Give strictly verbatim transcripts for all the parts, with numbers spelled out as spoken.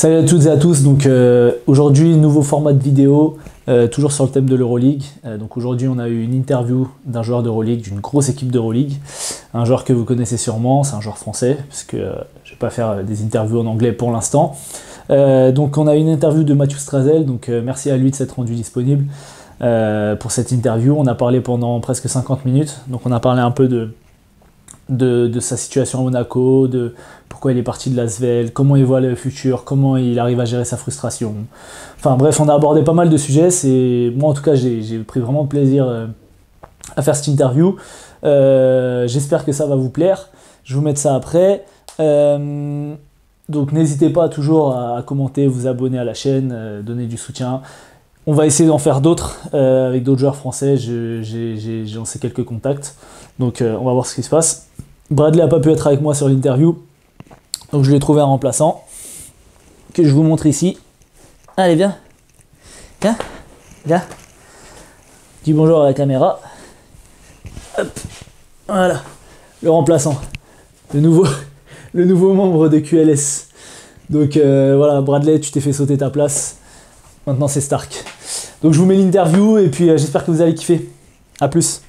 Salut à toutes et à tous, donc euh, aujourd'hui nouveau format de vidéo, euh, toujours sur le thème de l'Euroleague. Euh, donc aujourd'hui on a eu une interview d'un joueur d'Euroleague, d'une grosse équipe d'Euroleague, un joueur que vous connaissez sûrement, c'est un joueur français, puisque euh, je ne vais pas faire des interviews en anglais pour l'instant. Euh, donc on a une interview de Mathieu Strazel, donc euh, merci à lui de s'être rendu disponible euh, pour cette interview. On a parlé pendant presque cinquante minutes, donc on a parlé un peu de De, de sa situation à Monaco, de pourquoi il est parti de l'Asvel, comment il voit le futur, comment il arrive à gérer sa frustration. Enfin bref, on a abordé pas mal de sujets. C'est, moi en tout cas, j'ai, j'ai pris vraiment plaisir euh, à faire cette interview. Euh, j'espère que ça va vous plaire. Je vais vous mettre ça après. Euh, donc n'hésitez pas toujours à, à commenter, vous abonner à la chaîne, euh, donner du soutien. On va essayer d'en faire d'autres euh, avec d'autres joueurs français. Je, j'ai, j'ai, j'en sais quelques contacts. Donc euh, on va voir ce qui se passe. Bradley n'a pas pu être avec moi sur l'interview. Donc je lui ai trouvé un remplaçant. Que je vous montre ici. Allez, viens. Viens. Viens. Dis bonjour à la caméra. Hop. Voilà. Le remplaçant. Le nouveau, le nouveau membre de Q L S. Donc euh, voilà, Bradley, tu t'es fait sauter ta place. Maintenant c'est Stark. Donc je vous mets l'interview et puis euh, j'espère que vous allez kiffer. A plus.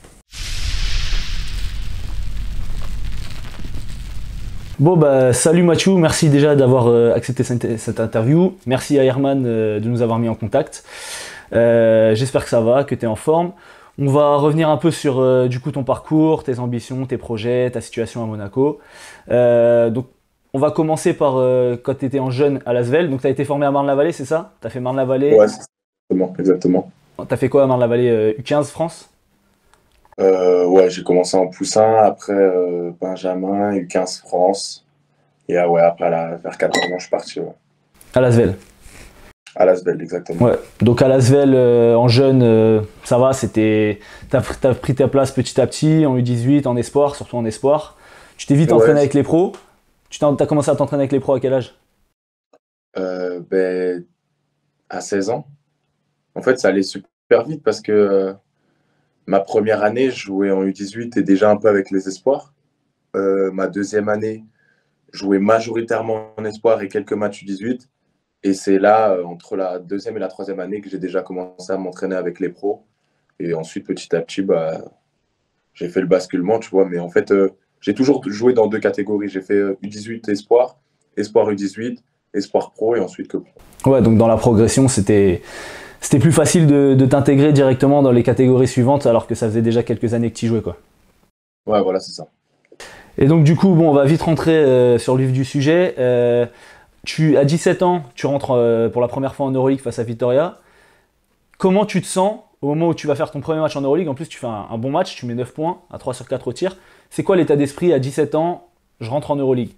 Bon bah salut Mathieu, merci déjà d'avoir euh, accepté cette, cette interview. Merci à Herman euh, de nous avoir mis en contact. Euh, j'espère que ça va, que tu es en forme. On va revenir un peu sur euh, du coup ton parcours, tes ambitions, tes projets, ta situation à Monaco. Euh, donc on va commencer par euh, quand tu étais en jeune à l'Asvel. Donc tu as été formé à Marne-la-Vallée, c'est ça? Tu as fait Marne-la-Vallée. Ouais, c'est exactement. exactement. Tu as fait quoi à Marne-la-Vallée, euh, U quinze France? Euh, ouais, j'ai commencé en poussin, après euh, Benjamin, U quinze France. Et ah ouais, après, là, vers quatorze ans, je suis parti ouais. À l'Asvel. À l'Asvel, exactement. Ouais, donc à l'Asvel, euh, en jeune, euh, ça va, c'était, t'as, t'as pris ta place petit à petit, en U dix-huit, en espoir, surtout en espoir. Tu t'es vite Ouais, entraîné avec les pros. Tu t'as, t'as commencé à t'entraîner avec les pros à quel âge? euh, ben, à seize ans. En fait, ça allait super vite parce que euh, ma première année, je jouais en U dix-huit et déjà un peu avec les espoirs. Euh, ma deuxième année, je jouais majoritairement en espoir et quelques matchs U dix-huit. Et c'est là, euh, entre la deuxième et la troisième année, que j'ai déjà commencé à m'entraîner avec les pros. Et ensuite, petit à petit, bah, j'ai fait le basculement, tu vois. Mais en fait, euh, j'ai toujours joué dans deux catégories. J'ai fait euh, U dix-huit espoir, espoir U dix-huit, espoir pro et ensuite que pro. Ouais, donc dans la progression, c'était, c'était plus facile de, de t'intégrer directement dans les catégories suivantes, alors que ça faisait déjà quelques années que tu y jouais, quoi. Ouais, voilà, c'est ça. Et donc du coup, bon, on va vite rentrer euh, sur le vif du sujet. Euh, tu, à dix-sept ans, tu rentres euh, pour la première fois en Euroleague face à Vitoria. Comment tu te sens au moment où tu vas faire ton premier match en Euroleague? En plus, tu fais un, un bon match, tu mets neuf points à trois sur quatre au tir. C'est quoi l'état d'esprit à dix-sept ans? Je rentre en Euroleague.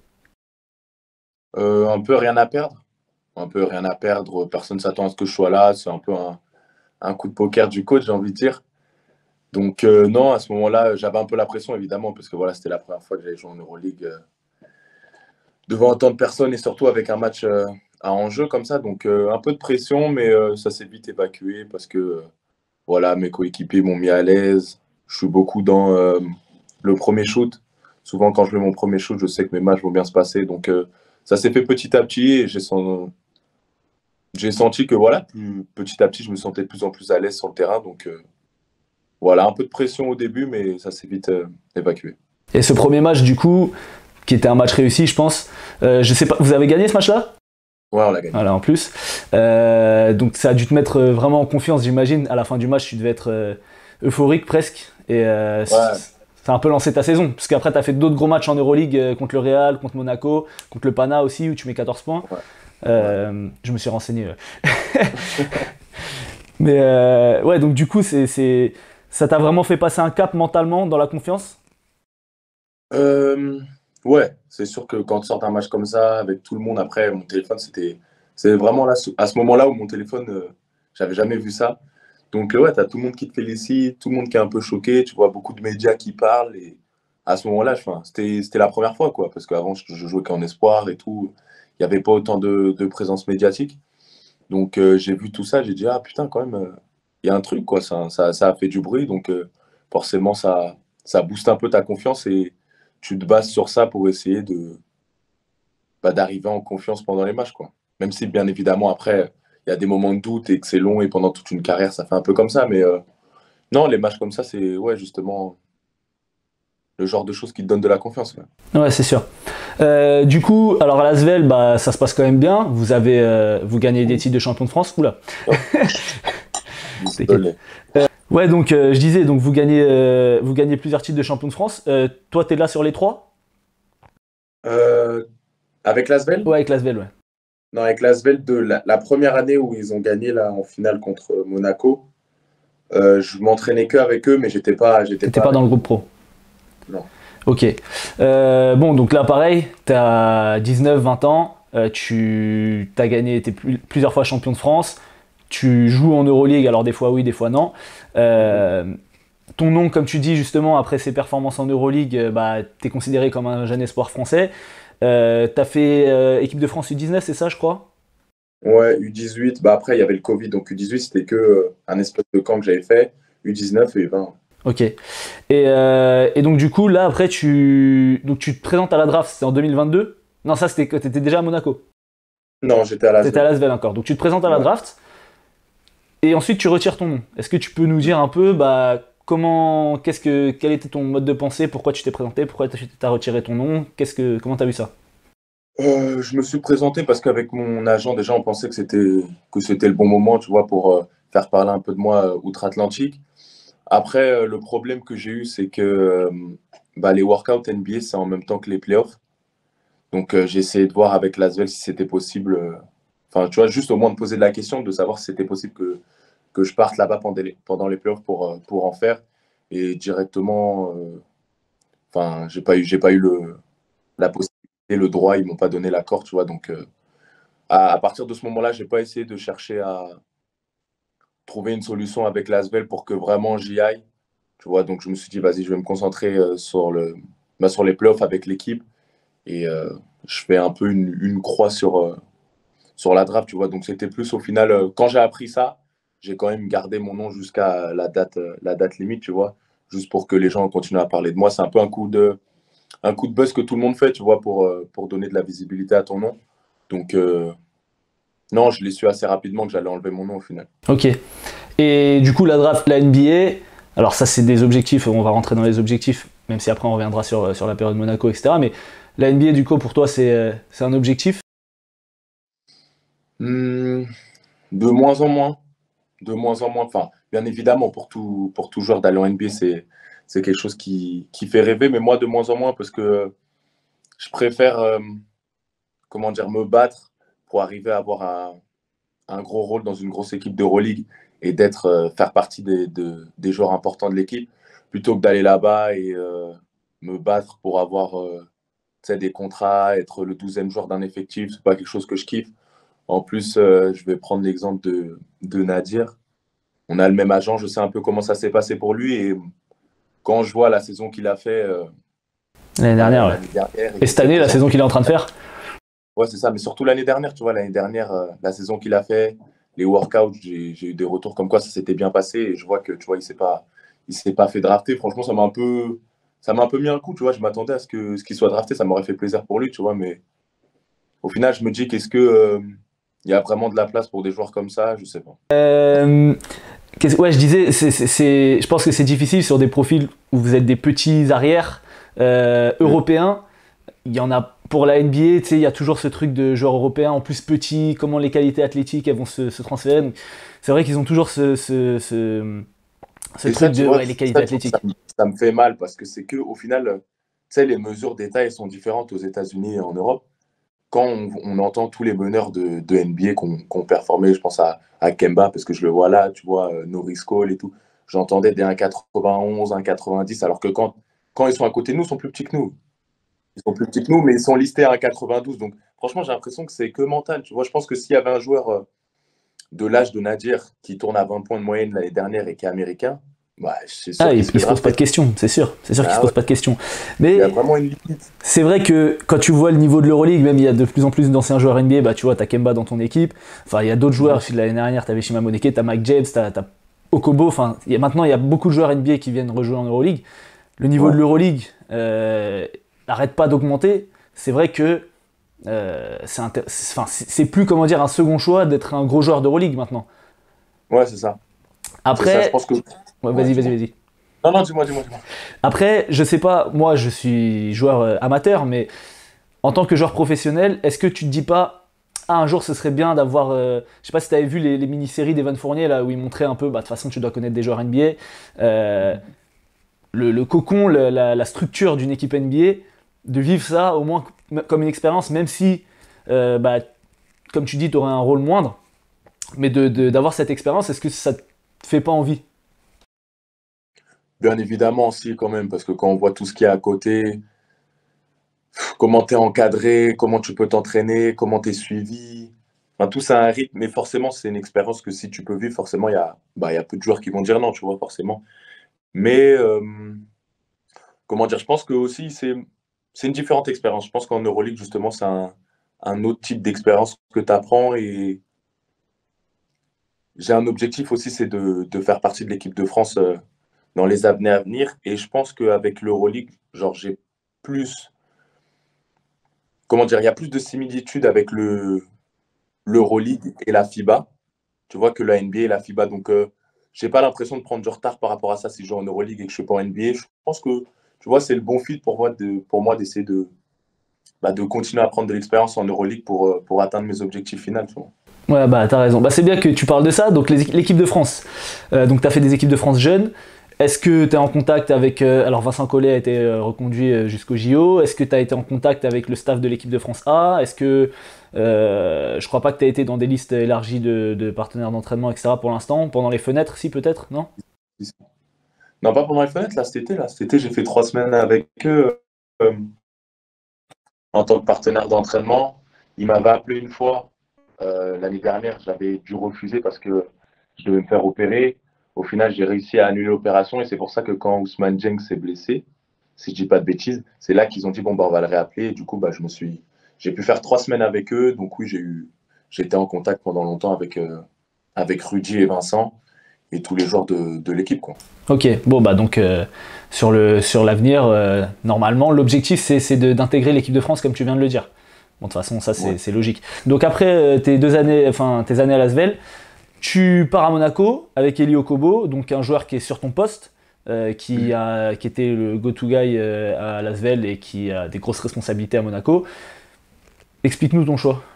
Euh, un peu rien à perdre. Un peu rien à perdre. Personne ne s'attend à ce que je sois là. C'est un peu un, un coup de poker du coach, j'ai envie de dire. Donc, euh, non, à ce moment-là, j'avais un peu la pression, évidemment, parce que voilà, c'était la première fois que j'allais jouer en Euroleague euh, devant autant de personnes et surtout avec un match euh, à enjeu comme ça. Donc, euh, un peu de pression, mais euh, ça s'est vite évacué parce que euh, voilà, mes coéquipiers m'ont mis à l'aise. Je suis beaucoup dans euh, le premier shoot. Souvent, quand je mets mon premier shoot, je sais que mes matchs vont bien se passer. Donc, euh, ça s'est fait petit à petit et j'ai sen- j'ai senti que voilà, plus, petit à petit, je me sentais de plus en plus à l'aise sur le terrain. Donc, euh, voilà, un peu de pression au début, mais ça s'est vite euh, évacué. Et ce premier match, du coup, qui était un match réussi, je pense. Euh, je sais pas, vous avez gagné ce match-là? Ouais, on l'a gagné. Voilà, en plus. Euh, donc ça a dû te mettre euh, vraiment en confiance, j'imagine. À la fin du match, tu devais être euh, euphorique presque. Et euh, Ouais, ça a un peu lancé ta saison. Parce qu'après, tu as fait d'autres gros matchs en Euroleague euh, contre le Real, contre Monaco, contre le Pana aussi, où tu mets quatorze points. ouais, ouais. Euh, je me suis renseigné. euh. Mais euh, ouais, donc du coup, c'est, c'est, ça t'a vraiment fait passer un cap mentalement dans la confiance? Euh, ouais, c'est sûr que quand tu sors un match comme ça, avec tout le monde, après, mon téléphone, c'était c'est vraiment là, à ce moment-là où mon téléphone, euh, j'avais jamais vu ça. Donc, euh, ouais, tu as tout le monde qui te félicite, tout le monde qui est un peu choqué, tu vois beaucoup de médias qui parlent. Et à ce moment-là, je- enfin, c'était c'était la première fois, quoi, parce qu'avant, je, je jouais qu'en espoir et tout. Il n'y avait pas autant de, de présence médiatique. Donc, euh, j'ai vu tout ça, j'ai dit, ah putain, quand même, euh, il y a un truc, quoi, ça, ça, ça a fait du bruit. Donc, euh, forcément, ça, ça booste un peu ta confiance et tu te bases sur ça pour essayer de, bah, d'arriver en confiance pendant les matchs, quoi. Même si, bien évidemment, après, il y a des moments de doute et que c'est long et pendant toute une carrière, ça fait un peu comme ça. Mais euh, non, les matchs comme ça, c'est ouais, justement le genre de choses qui te donnent de la confiance. Ouais. Ouais, c'est sûr. Euh, du coup, alors à l'Asvel, bah, ça se passe quand même bien. Vous avez, euh, vous gagnez des titres de champion de France. Oula. Désolé. Euh, ouais, donc euh, je disais, donc vous gagnez, euh, vous gagnez plusieurs titres de champion de France. Euh, toi, t'es là sur les trois? Euh, avec l'Asvel? Ouais, avec l'Asvel, ouais. Non, avec l'Asvel, de la, la première année où ils ont gagné là, en finale contre Monaco, euh, je m'entraînais que avec eux, mais j'étais pas, j'étais T'étais pas pas dans avec le eux. groupe pro. Non. Ok. Euh, bon, donc là, pareil, t'as dix-neuf vingt ans, euh, tu as gagné, t'es plus- plusieurs fois champion de France, tu joues en Euroleague, alors des fois oui, des fois non. Mhm. Euh, ton nom, comme tu dis justement, après ces performances en Euroleague, euh, bah, t'es considéré comme un jeune espoir français. Euh, t'as fait euh, équipe de France U dix-neuf, c'est ça, je crois? Ouais, U dix-huit, bah après il y avait le Covid, donc U dix-huit c'était que euh, un espèce de camp que j'avais fait, U dix-neuf et U vingt. Ok. Et, euh, et donc du coup, là, après, tu, donc, tu te présentes à la draft, c'était en deux mille vingt-deux? Non, ça, c'était que t'étais déjà à Monaco. Non, j'étais à T'étais à l'Asvel. l'Asvel encore. Donc tu te présentes à la Ouais. draft et ensuite tu retires ton nom. Est-ce que tu peux nous dire un peu bah, comment, qu'est-ce que, quel était ton mode de pensée, pourquoi tu t'es présenté, pourquoi tu as retiré ton nom, qu'est-ce que, comment t'as vu ça? Euh, je me suis présenté parce qu'avec mon agent, déjà, on pensait que c'était que c'était le bon moment, tu vois, pour euh, faire parler un peu de moi euh, outre-Atlantique. Après, euh, le problème que j'ai eu, c'est que euh, bah, les workouts N B A, c'est en même temps que les playoffs. Donc, euh, j'ai essayé de voir avec l'Asvel si c'était possible. euh, Enfin, tu vois, juste au moins de poser de la question, de savoir si c'était possible que, que je parte là-bas pendant les, pendant les playoffs pour, euh, pour en faire. Et directement, euh, enfin, j'ai pas eu, j'ai pas eu le, la possibilité, le droit, ils m'ont pas donné l'accord, tu vois. Donc, euh, à, à partir de ce moment-là, j'ai pas essayé de chercher à trouver une solution avec l'Asvel pour que vraiment j'y aille. Tu vois, donc je me suis dit, vas-y, je vais me concentrer euh, sur, le, bah, sur les playoffs avec l'équipe et euh, je fais un peu une, une croix sur, euh, sur la draft, tu vois. Donc c'était plus au final, euh, quand j'ai appris ça, j'ai quand même gardé mon nom jusqu'à la date, euh, la date limite, tu vois, juste pour que les gens continuent à parler de moi. C'est un peu un coup de, un coup de buzz que tout le monde fait, tu vois, pour, euh, pour donner de la visibilité à ton nom. Donc, euh, non, je l'ai su assez rapidement que j'allais enlever mon nom au final. Ok. Et du coup la draft, la N B A, alors ça c'est des objectifs, on va rentrer dans les objectifs, même si après on reviendra sur, sur la période Monaco, et cetera. Mais la N B A du coup pour toi c'est euh, c'est un objectif? Hmm, de moins en moins. De moins en moins. Enfin, bien évidemment, pour tout, pour tout joueur d'aller en N B A, c'est, c'est quelque chose qui, qui fait rêver, mais moi, de moins en moins, parce que je préfère, euh, comment dire, me battre pour arriver à avoir un, un gros rôle dans une grosse équipe d'Euroleague et d'être, euh, faire partie des, de- des joueurs importants de l'équipe, plutôt que d'aller là-bas et euh, me battre pour avoir euh, tu sais, des contrats, être le douzième joueur d'un effectif. C'est pas quelque chose que je kiffe. En plus, euh, je vais prendre l'exemple de, de Nadir. On a le même agent, je sais un peu comment ça s'est passé pour lui. Et quand je vois la saison qu'il a fait euh, L'année dernière, euh, ouais. l'année dernière et Et qu'il cette sait année, la saison qu'aujourd'hui. qu'il est en train de faire? Ouais, c'est ça, mais surtout l'année dernière, tu vois, l'année dernière, euh, la saison qu'il a fait, les workouts, j'ai j'ai eu des retours comme quoi ça s'était bien passé. Et je vois que, tu vois, il s'est pas, il s'est pas fait drafter. Franchement, ça m'a un peu, ça m'a un peu mis un coup, tu vois. Je m'attendais à ce que, ce qu'il soit drafté, ça m'aurait fait plaisir pour lui, tu vois. Mais au final, je me dis qu'est-ce que, euh, il y a vraiment de la place pour des joueurs comme ça, je sais pas. Euh, qu'est-ce- ouais, je disais, c'est, c'est- c'est- je pense que c'est difficile sur des profils où vous êtes des petits arrières euh, Mm. européens. Il y en a pour la N B A, tu sais, il y a toujours ce truc de joueurs européens en plus petits, comment les qualités athlétiques elles vont se, se transférer. Donc, c'est vrai qu'ils ont toujours ce, ce, ce, ce Et ça, truc tu de vois, ouais, les ça, qualités tu vois, ça, athlétiques. me ça me fait mal parce que c'est que au final, euh, tu sais, les mesures d'état elles sont différentes aux États-Unis et en Europe. Quand on, on entend tous les meneurs de, de N B A qui ont, qui ont performé, je pense à, à Kemba parce que je le vois là, tu vois, euh, Norris Cole et tout. J'entendais des un virgule quatre-vingt-onze, un virgule quatre-vingt-dix, alors que quand, quand ils sont à côté de nous, ils sont plus petits que nous. Ils sont plus petits que nous, mais ils sont listés à un virgule quatre-vingt-douze. Donc, franchement, j'ai l'impression que c'est que mental. Tu vois, je pense que s'il y avait un joueur euh, de l'âge de Nadir qui tourne à vingt points de moyenne l'année dernière et qui est américain, bah, c'est Ah, sûr il, qu'il se fait il se pose pas de drafter. questions, c'est sûr. C'est sûr qu'il se Ah pose ouais, pas de questions. il y a Mais vraiment une limite. c'est vrai que quand tu vois le niveau de l'Euroleague, même il y a de plus en plus d'anciens joueurs N B A, bah tu vois, t'as Kemba dans ton équipe. Enfin, il y a d'autres joueurs. Mhm. L'année dernière, t'avais Shima Moneke, t'as Mike James, t'as, t'as Okobo. Enfin, il y a, maintenant, il y a beaucoup de joueurs N B A qui viennent rejouer en Euroleague. Le niveau de Ouais. l'Euroleague euh, n'arrête pas d'augmenter. C'est vrai que euh, c'est intér- c'est- enfin, c'est- c'est plus, comment dire, un second choix d'être un gros joueur d'Euroleague maintenant. Ouais, c'est ça. C'est ça, je Après, pense que. ouais, Ouais, vas-y, vas-y, dis-moi. vas-y. Non, non, dis-moi, dis-moi, dis-moi. Après, je sais pas, moi je suis joueur euh, amateur, mais en tant que joueur professionnel, est-ce que tu te dis pas, ah, un jour ce serait bien d'avoir, euh, je sais pas si tu avais vu les, les mini-séries d'Evan Fournier là où il montrait un peu, bah de toute façon tu dois connaître des joueurs N B A, euh, le, le cocon, le- la, la structure d'une équipe N B A, de vivre ça au moins comme une expérience, même si, euh, bah, comme tu dis, tu aurais un rôle moindre, mais de, de- d'avoir cette expérience, est-ce que ça te fait pas envie? Bien évidemment, si, quand même, parce que quand on voit tout ce qu'il y a à côté, comment tu es encadré, comment tu peux t'entraîner, comment tu es suivi. Enfin, tout ça a un rythme, mais forcément, c'est une expérience que si tu peux vivre, forcément, il y a, bah, il y a peu de joueurs qui vont dire non, tu vois, forcément. Mais, euh, comment dire, je pense que aussi, c'est, c'est une différente expérience. Je pense qu'en Euroleague, justement, c'est un, un autre type d'expérience que tu apprends. Et j'ai un objectif aussi, c'est de, de faire partie de l'équipe de France euh, dans les années à venir. Et je pense qu'avec l'Euroleague, genre, j'ai plus, comment dire, il y a plus de similitudes avec le, l'Euroleague et la FIBA, tu vois, que la N B A et la FIBA. Donc, euh, j'ai pas l'impression de prendre du retard par rapport à ça si je joue en Euroleague et que je suis pas en N B A. Je pense que, tu vois, c'est le bon fit pour moi de, pour moi d'essayer de, bah, de continuer à prendre de l'expérience en Euroleague pour, euh, pour atteindre mes objectifs finaux, tu vois. Ouais, bah t'as raison. Bah c'est bien que tu parles de ça. Donc les- l'équipe de France. Euh, donc t'as fait des équipes de France jeunes. Est-ce que tu es en contact avec... euh, alors Vincent Collet a été euh, reconduit euh, jusqu'au J O. Est-ce que tu as été en contact avec le staff de l'équipe de France A? Est-ce que... euh, je crois pas que tu as été dans des listes élargies de, de partenaires d'entraînement, et cetera pour l'instant. Pendant les fenêtres, si peut-être, non? Non, pas pendant les fenêtres, là, cet été. Là. Cet été, j'ai fait trois semaines avec eux euh, en tant que partenaire d'entraînement. Ils m'avaient appelé une fois euh, l'année dernière. J'avais dû refuser parce que je devais me faire opérer. Au final, j'ai réussi à annuler l'opération et c'est pour ça que quand Ousmane Dieng s'est blessé, si je dis pas de bêtises, c'est là qu'ils ont dit bon bah on va le réappeler. Et du coup, bah je me suis, j'ai pu faire trois semaines avec eux. Donc oui, j'ai eu, j'étais en contact pendant longtemps avec euh, avec Rudy et Vincent et tous les joueurs de, de l'équipe quoi. Ok, bon bah donc euh, sur le sur l'avenir, euh, normalement, l'objectif c'est c'est de- d'intégrer l'équipe de France comme tu viens de le dire. Bon, de toute façon, ça Ouais. c'est c'est logique. Donc après euh, tes deux années, enfin tes années à Lasvel, tu pars à Monaco avec Eli Okobo, donc un joueur qui est sur ton poste, euh, qui, a, qui était le go-to guy euh, à Lasvel et qui a des grosses responsabilités à Monaco. Explique-nous ton choix.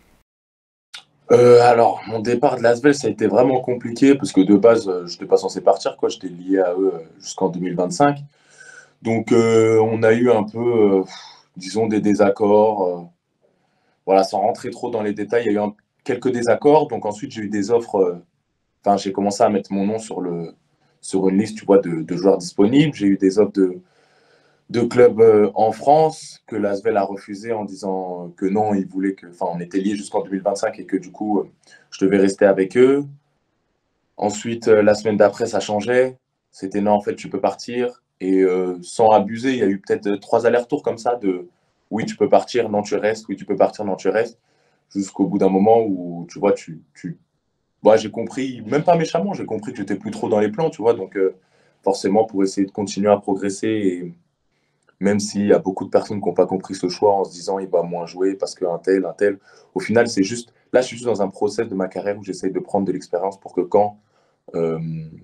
Euh, alors, mon départ de Lasvel, ça a été vraiment compliqué parce que de base, euh, je n'étais pas censé partir, quoi. J'étais lié à eux euh, jusqu'en deux mille vingt-cinq. Donc, euh, on a eu un peu, euh, disons, des désaccords. euh, voilà, sans rentrer trop dans les détails, il y a eu un- quelques désaccords. Donc, ensuite, j'ai eu des offres. euh, Enfin, j'ai commencé à mettre mon nom sur le, sur une liste, tu vois, de, de joueurs disponibles. J'ai eu des offres de, de clubs euh, en France que l'Asvel a refusé en disant que non, ils voulaient que, enfin, on était liés jusqu'en deux mille vingt-cinq et que du coup, euh, je devais rester avec eux. Ensuite, euh, la semaine d'après, ça changeait. C'était non, en fait, tu peux partir. Et euh, sans abuser, il y a eu peut-être trois allers-retours comme ça de oui, tu peux partir, non, tu restes, oui, tu peux partir, non, tu restes. Jusqu'au bout d'un moment où, tu vois, tu, tu... Bah, j'ai compris, même pas méchamment, j'ai compris que tu n'étais plus trop dans les plans, tu vois. Donc, euh, forcément, pour essayer de continuer à progresser, et même s'il y a beaucoup de personnes qui n'ont pas compris ce choix en se disant il va moins jouer parce qu'un tel, un tel, au final, c'est juste, là, je suis juste dans un process de ma carrière où j'essaye de prendre de l'expérience pour que quand euh,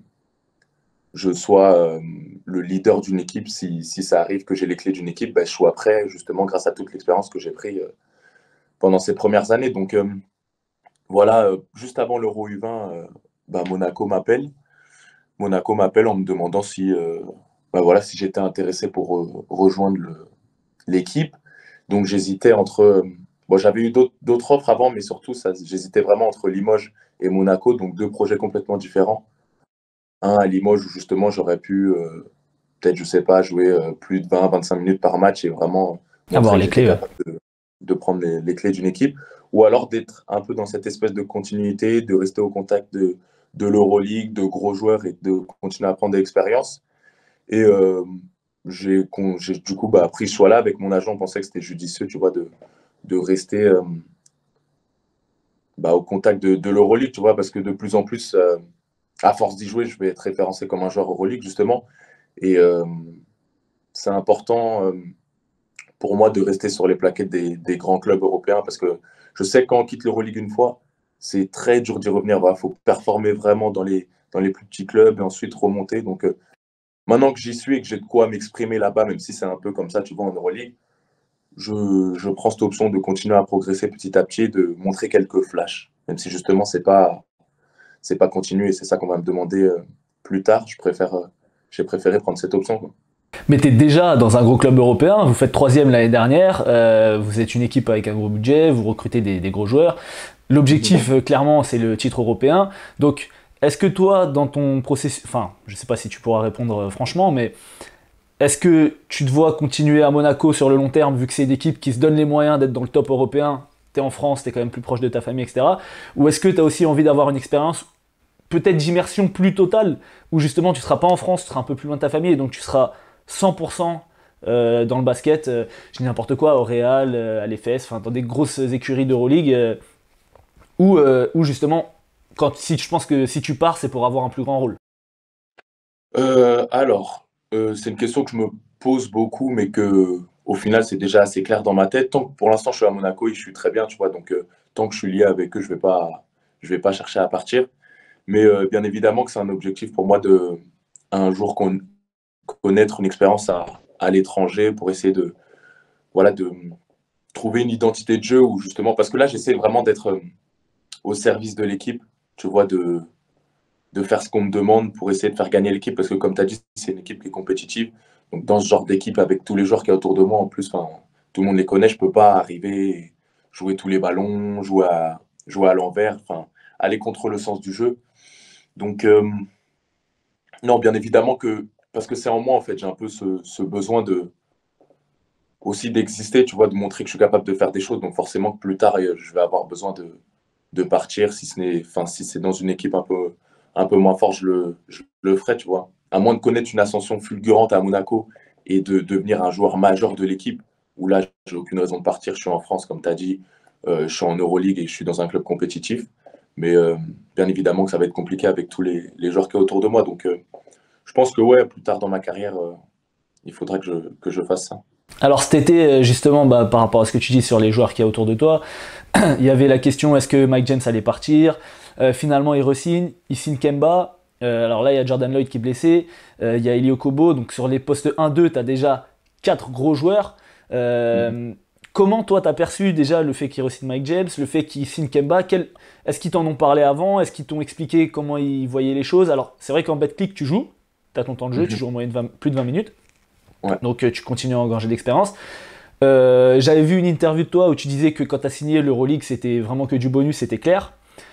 je sois euh, le leader d'une équipe, si, si ça arrive que j'ai les clés d'une équipe, ben, je sois prêt justement grâce à toute l'expérience que j'ai pris euh, pendant ces premières années. Donc euh, voilà, euh, juste avant l'Euro U vingt, euh, ben, Monaco m'appelle. Monaco m'appelle en me demandant si, euh, ben, voilà, si j'étais intéressé pour euh, rejoindre le- l'équipe. Donc j'hésitais entre... euh, bon, j'avais eu d'autres d'autres offres avant, mais surtout, ça, j'hésitais vraiment entre Limoges et Monaco, donc deux projets complètement différents. Un à Limoges où justement j'aurais pu euh, peut-être, je sais pas, jouer euh, plus de vingt vingt-cinq minutes par match et vraiment Avoir montrer que les j'étais clés, ouais. capable de, de prendre les, les clés d'une équipe. Ou alors d'être un peu dans cette espèce de continuité, de rester au contact de, de l'Euroleague, de gros joueurs et de continuer à prendre de l'expérience. Et euh, j'ai con- j'ai du coup bah, pris ce choix-là avec mon agent. On pensait que c'était judicieux, tu vois, de, de rester euh, bah, au contact de, de l'Euroleague, tu vois, parce que de plus en plus, euh, à force d'y jouer, je vais être référencé comme un joueur Euroleague, justement. Et euh, c'est important. euh, pour moi de rester sur les plaquettes des, des grands clubs européens parce que je sais que quand on quitte l'Euroleague une fois, c'est très dur d'y revenir. Il faut performer vraiment dans les, dans les plus petits clubs et ensuite remonter. Donc euh, maintenant que j'y suis et que j'ai de quoi m'exprimer là-bas, même si c'est un peu comme ça, tu vois, en Euroleague, je, je prends cette option de continuer à progresser petit à petit, de montrer quelques flashs, même si justement c'est pas c'est pas continuer et c'est ça qu'on va me demander euh, plus tard. Je préfère euh, j'ai préféré prendre cette option, quoi. Mais tu es déjà dans un gros club européen, vous faites troisième l'année dernière, euh, vous êtes une équipe avec un gros budget, vous recrutez des, des gros joueurs. L'objectif, euh, clairement, c'est le titre européen. Donc, est-ce que toi, dans ton processus, enfin, je sais pas si tu pourras répondre euh, franchement, mais est-ce que tu te vois continuer à Monaco sur le long terme, vu que c'est une équipe qui se donne les moyens d'être dans le top européen, tu es en France, tu es quand même plus proche de ta famille, et cetera. Ou est-ce que tu as aussi envie d'avoir une expérience peut-être d'immersion plus totale, où justement tu seras pas en France, tu seras un peu plus loin de ta famille, et donc tu seras cent pour cent euh, dans le basket, euh, je dis n'importe quoi, au Real, euh, à l'E F S, enfin dans des grosses écuries d'Euroleague, euh, où, euh, où justement, quand, si, je pense que si tu pars, c'est pour avoir un plus grand rôle. Euh, alors, euh, c'est une question que je me pose beaucoup, mais que au final, c'est déjà assez clair dans ma tête. Tant que pour l'instant, je suis à Monaco et je suis très bien, tu vois. Donc, euh, tant que je suis lié avec eux, je vais pas, je vais pas chercher à partir. Mais euh, bien évidemment que c'est un objectif pour moi de un jour con- connaître une expérience à, à l'étranger pour essayer de, voilà, de trouver une identité de jeu ou justement, parce que là, j'essaie vraiment d'être euh, au service de l'équipe, tu vois, de, de faire ce qu'on me demande pour essayer de faire gagner l'équipe, parce que comme tu as dit, c'est une équipe qui est compétitive. Donc dans ce genre d'équipe, avec tous les joueurs qui y a autour de moi, en plus, enfin, tout le monde les connaît, je peux pas arriver, et jouer tous les ballons, jouer à, jouer à l'envers, enfin, aller contre le sens du jeu. Donc, euh, non, bien évidemment que, parce que c'est en moi, en fait, j'ai un peu ce, ce besoin de aussi d'exister, tu vois, de montrer que je suis capable de faire des choses. Donc forcément que plus tard, je vais avoir besoin de, de partir. Si ce n'est, enfin, si c'est dans une équipe un peu, un peu moins forte, je le, je le ferai, tu vois. À moins de connaître une ascension fulgurante à Monaco et de devenir un joueur majeur de l'équipe, où là, j'ai aucune raison de partir. Je suis en France, comme tu as dit, euh, je suis en Euroleague et je suis dans un club compétitif. Mais euh, bien évidemment que ça va être compliqué avec tous les, les joueurs qui sont autour de moi. Donc, euh, je pense que ouais, plus tard dans ma carrière, euh, il faudra que je, que je fasse ça. Alors cet été, euh, justement, bah, par rapport à ce que tu dis sur les joueurs qu'il y a autour de toi, il y avait la question est-ce que Mike James allait partir. Euh, finalement, il re-signe, il signe Kemba. Euh, alors là, il y a Jordan Lloyd qui est blessé, euh, il y a Eli Okobo. Donc sur les postes un deux, tu as déjà quatre gros joueurs. Euh, Comment toi, tu as perçu déjà le fait qu'il re-signe Mike James, le fait qu'il signe Kemba? Quel... Est-ce qu'ils t'en ont parlé avant? Est-ce qu'ils t'ont expliqué comment ils voyaient les choses? Alors, c'est vrai qu'en BetClick, tu joues, tu as ton temps de jeu, tu Mhm. joues en moyenne vingt plus de vingt minutes. Ouais. Donc euh, tu continues à engranger d'expérience. Euh, J'avais vu une interview de toi où tu disais que quand tu as signé l'Euroleague, c'était vraiment que du bonus, c'était clair.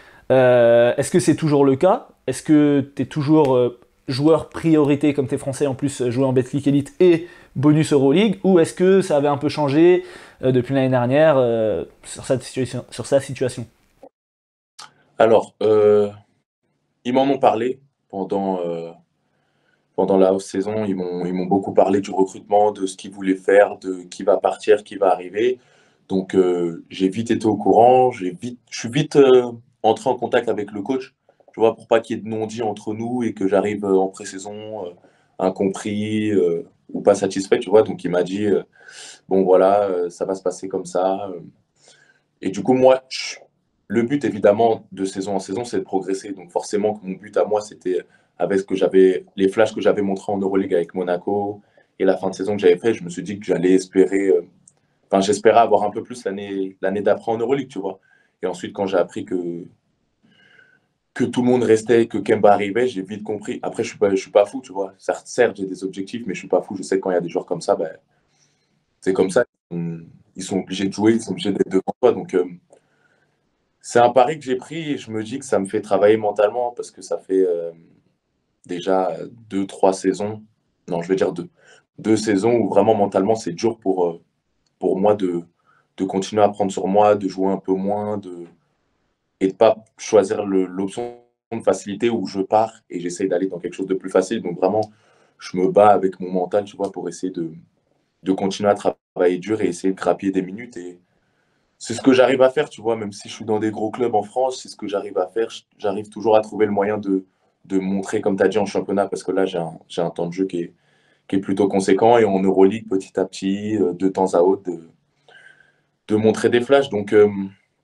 Euh, Est-ce que c'est toujours le cas? Est-ce que tu es toujours euh, joueur priorité, comme tu es français en plus, jouer en Betclic Elite et bonus Euroleague? Ou est-ce que ça avait un peu changé euh, depuis l'année dernière euh, sur, sa situation, sur sa situation? Alors, euh, ils m'en ont parlé pendant, euh, pendant la saison. Ils m'ont, ils m'ont beaucoup parlé du recrutement, de ce qu'ils voulaient faire, de qui va partir, qui va arriver. Donc, euh, j'ai vite été au courant. J'ai vite, je suis vite euh, entré en contact avec le coach, tu vois, pour pas qu'il y ait de non-dit entre nous et que j'arrive euh, en pré-saison euh, incompris euh, ou pas satisfait, tu vois. Donc, il m'a dit, euh, bon, voilà, euh, ça va se passer comme ça. euh. Et du coup, moi, je- le but, évidemment, de saison en saison, c'est de progresser. Donc, forcément, que mon but à moi, c'était avec ce que j'avais, les flashs que j'avais montrés en Euroleague avec Monaco et la fin de saison que j'avais fait, je me suis dit que j'allais espérer, euh, enfin, j'espérais avoir un peu plus l'année, l'année d'après en Euroleague, tu vois. Et ensuite, quand j'ai appris que, que tout le monde restait, que Kemba arrivait, j'ai vite compris. Après, je suis pas, je suis pas fou, tu vois. Certes, certes, j'ai des objectifs, mais je suis pas fou. Je sais que quand il y a des joueurs comme ça, ben, c'est comme ça. Ils sont, ils sont obligés de jouer, ils sont obligés d'être devant toi. Donc, euh, c'est un pari que j'ai pris et je me dis que ça me fait travailler mentalement parce que ça fait euh, déjà deux, trois saisons, non, je vais dire deux, deux saisons où vraiment mentalement c'est dur pour, euh, pour moi de, de continuer à prendre sur moi, de jouer un peu moins de, et de pas choisir le- l'option de facilité où je pars et j'essaie d'aller dans quelque chose de plus facile. Donc vraiment, je me bats avec mon mental, tu vois, pour essayer de, de continuer à travailler dur et essayer de grappiller des minutes. Et c'est ce que j'arrive à faire, tu vois, même si je suis dans des gros clubs en France, c'est ce que j'arrive à faire. J'arrive toujours à trouver le moyen de, de montrer, comme tu as dit, en championnat, parce que là, j'ai un, j'ai un temps de jeu qui est, qui est plutôt conséquent. Et en Euroleague, petit à petit, euh, de temps à autre, de, de montrer des flashs. Donc, euh,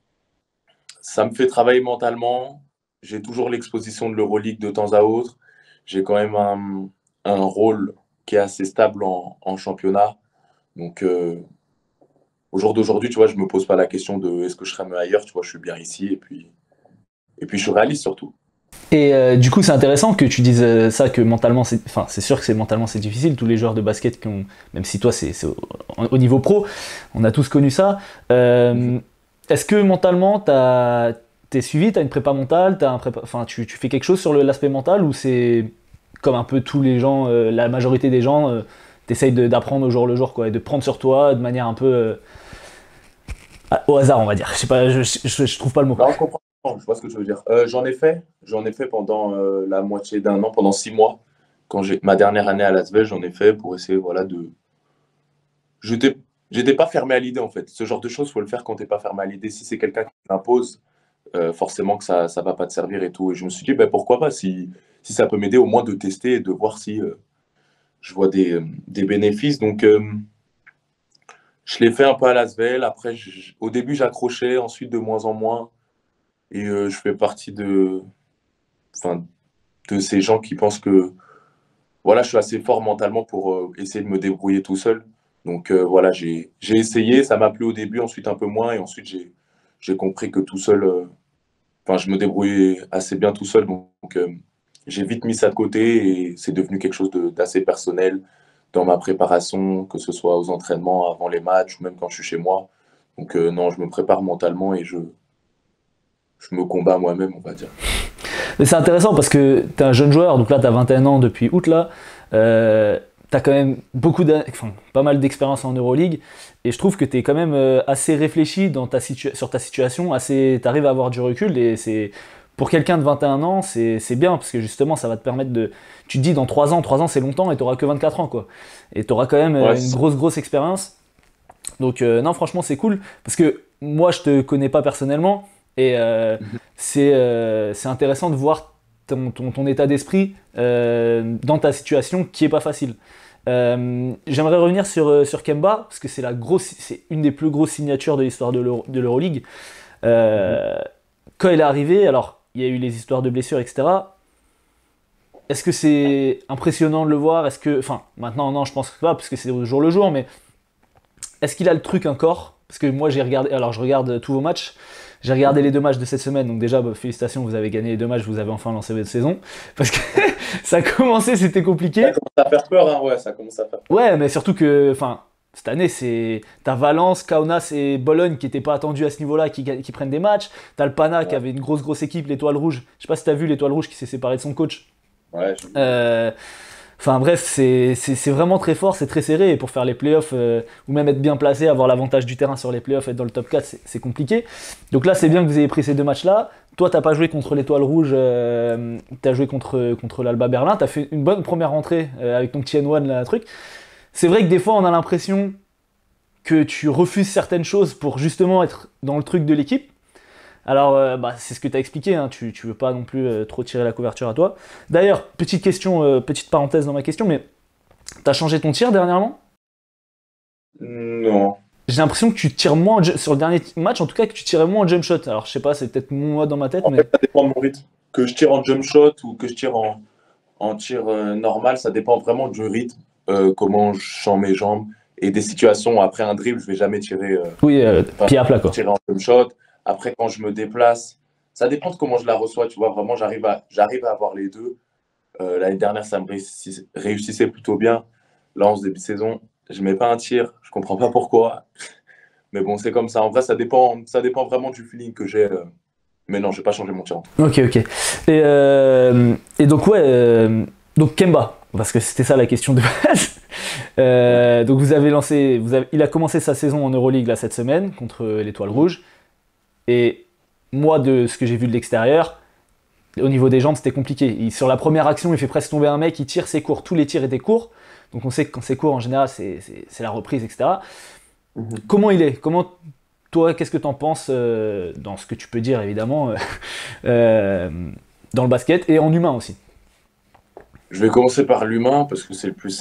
ça me fait travailler mentalement. J'ai toujours l'exposition de l'Euroleague de temps à autre. J'ai quand même un, un rôle qui est assez stable en, en championnat. Donc, euh, au jour d'aujourd'hui, tu vois, je ne me pose pas la question de est-ce que je serais mieux ailleurs. Tu vois, je suis bien ici et puis, et puis je suis réaliste surtout. Et euh, du coup, c'est intéressant que tu dises euh, ça, que mentalement, c'est, enfin, c'est sûr que c'est mentalement c'est difficile. Tous les joueurs de basket qui ont, même si toi c'est, c'est au, au niveau pro, on a tous connu ça. Euh, est-ce que mentalement, t'as, t'es suivi, t'as une prépa mentale, t'as un prépa, enfin, tu, tu fais quelque chose sur le, l'aspect mental ou c'est comme un peu tous les gens, euh, la majorité des gens, euh, t'essayes de, d'apprendre au jour le jour, quoi, et de prendre sur toi de manière un peu euh, au hasard, on va dire. Je sais pas, je, je, je trouve pas le mot. Non, je comprends. Je vois ce que tu veux dire. Euh, j'en ai fait. J'en ai fait pendant euh, la moitié d'un an, pendant six mois. Quand j'ai ma dernière année à Las Vegas, j'en ai fait pour essayer, voilà, de. J'étais, j'étais pas fermé à l'idée en fait. Ce genre de choses, faut le faire quand t'es pas fermé à l'idée. Si c'est quelqu'un qui t'impose, euh, forcément que ça, ça va pas te servir et tout. Et je me suis dit, ben pourquoi pas si, si ça peut m'aider au moins de tester et de voir si euh, je vois des, euh, des bénéfices. Donc, euh, je l'ai fait un peu à Las Vegas. Après, je- au début, j'accrochais, ensuite de moins en moins. Et euh, je fais partie de, enfin, de ces gens qui pensent que voilà, je suis assez fort mentalement pour euh, essayer de me débrouiller tout seul. Donc euh, voilà, j'ai j'ai essayé, ça m'a plu au début, ensuite un peu moins, et ensuite j'ai j'ai compris que tout seul, euh, enfin, je me débrouillais assez bien tout seul. Donc, euh, j'ai vite mis ça de côté et c'est devenu quelque chose de- d'assez personnel dans ma préparation, que ce soit aux entraînements, avant les matchs ou même quand je suis chez moi. Donc euh, non, je me prépare mentalement et je, je me combats moi-même, on va dire. Mais c'est intéressant parce que tu es un jeune joueur, donc là tu as vingt et un ans depuis août là. Euh, tu as quand même beaucoup enfin, pas mal d'expérience en Euroleague et je trouve que tu es quand même euh, assez réfléchi dans ta situa- sur ta situation, assez tu arrives à avoir du recul et c'est pour quelqu'un de vingt et un ans, c'est c'est bien parce que justement ça va te permettre de tu te dis dans trois ans, trois ans c'est longtemps et tu auras que vingt-quatre ans quoi. Et tu auras quand même Ouais, euh, une c'est grosse grosse expérience. Donc euh, non, franchement, c'est cool parce que moi, je te connais pas personnellement et euh, ça. c'est euh, c'est intéressant de voir ton, ton, ton état d'esprit euh, dans ta situation qui est pas facile. Euh, J'aimerais revenir sur, euh, sur Kemba parce que c'est la grosse, c'est une des plus grosses signatures de l'histoire de l'Euro- de l'Euroleague. Euh, Quand il est arrivé, alors il y a eu les histoires de blessures, et cetera. Est-ce que c'est impressionnant de le voir? Est-ce que, enfin, maintenant non, je pense pas parce que c'est au jour le jour, mais est-ce qu'il a le truc encore? Parce que moi j'ai regardé, alors je regarde tous vos matchs, j'ai regardé les deux matchs de cette semaine, donc déjà bah, félicitations, vous avez gagné les deux matchs, vous avez enfin lancé votre saison. Parce que ça a commencé, c'était Ça compliqué. commence à faire peur, hein, ouais, ça commence à faire peur. Ouais, mais surtout que, enfin, cette année, c'est t'as Valence, Kaunas et Bologne qui n'étaient pas attendus à ce niveau-là, qui, qui prennent des matchs. T'as le Pana qui Ouais, avait une grosse grosse équipe, l'Étoile Rouge. Je sais pas si t'as vu l'Étoile Rouge qui s'est séparé de son coach. ouais, je vous dis. Euh, Enfin bref, c'est c'est- c'est vraiment très fort, c'est très serré. Et pour faire les playoffs, euh, ou même être bien placé, avoir l'avantage du terrain sur les playoffs, être dans le top quatre, c'est c'est compliqué. Donc là, c'est bien que vous ayez pris ces deux matchs-là. Toi, t'as pas joué contre l'Étoile Rouge, euh, t'as joué contre, contre l'Alba Berlin. T'as fait une bonne première rentrée euh, avec ton petit N un, là, truc. C'est vrai que des fois, on a l'impression que tu refuses certaines choses pour justement être dans le truc de l'équipe. Alors, euh, bah, c'est ce que tu as expliqué, hein, tu, tu veux pas non plus euh, trop tirer la couverture à toi. D'ailleurs, petite question, euh, petite parenthèse dans ma question, mais t'as changé ton tir dernièrement? Non. J'ai l'impression que tu tires moins en ju- sur le dernier match, en tout cas que tu tirais moins en jump shot. Alors, je sais pas, c'est peut-être moi dans ma tête, En mais fait, ça dépend de mon rythme. Que je tire en jump shot ou que je tire en, en tir euh, normal, ça dépend vraiment du rythme, euh, comment je sens mes jambes et des situations. Après un dribble, je vais jamais tirer, euh, oui, euh, enfin, pied à plat quoi. tirer en jump shot. Après, quand je me déplace, ça dépend de comment je la reçois. Tu vois, vraiment, j'arrive à, j'arrive à avoir les deux. Euh, l'année dernière, ça me réussissait, réussissait plutôt bien. Là, en ce début de saison, je mets pas un tir. Je comprends pas pourquoi. Mais bon, c'est comme ça. En vrai, ça dépend, ça dépend vraiment du feeling que j'ai. euh. Mais non, j'ai pas changé mon tir. Ok, ok. Et, euh, et donc, ouais, euh, donc Kemba, parce que c'était ça la question de base. Ouais. Euh, donc, vous avez lancé, vous avez, il a commencé sa saison en Euroleague là cette semaine contre l'Étoile Rouge. Et moi, de ce que j'ai vu de l'extérieur, au niveau des jambes, c'était compliqué. Il- sur la première action, il fait presque tomber un mec, il tire ses cours, tous les tirs étaient courts. Donc on sait que quand c'est court, en général, c'est c'est- c'est la reprise, et cetera. Mhm. Comment il est? Comment toi, qu'est-ce que tu en penses euh, dans ce que tu peux dire, évidemment, euh, euh, dans le basket et en humain aussi? Je vais commencer par l'humain parce que c'est le plus simple.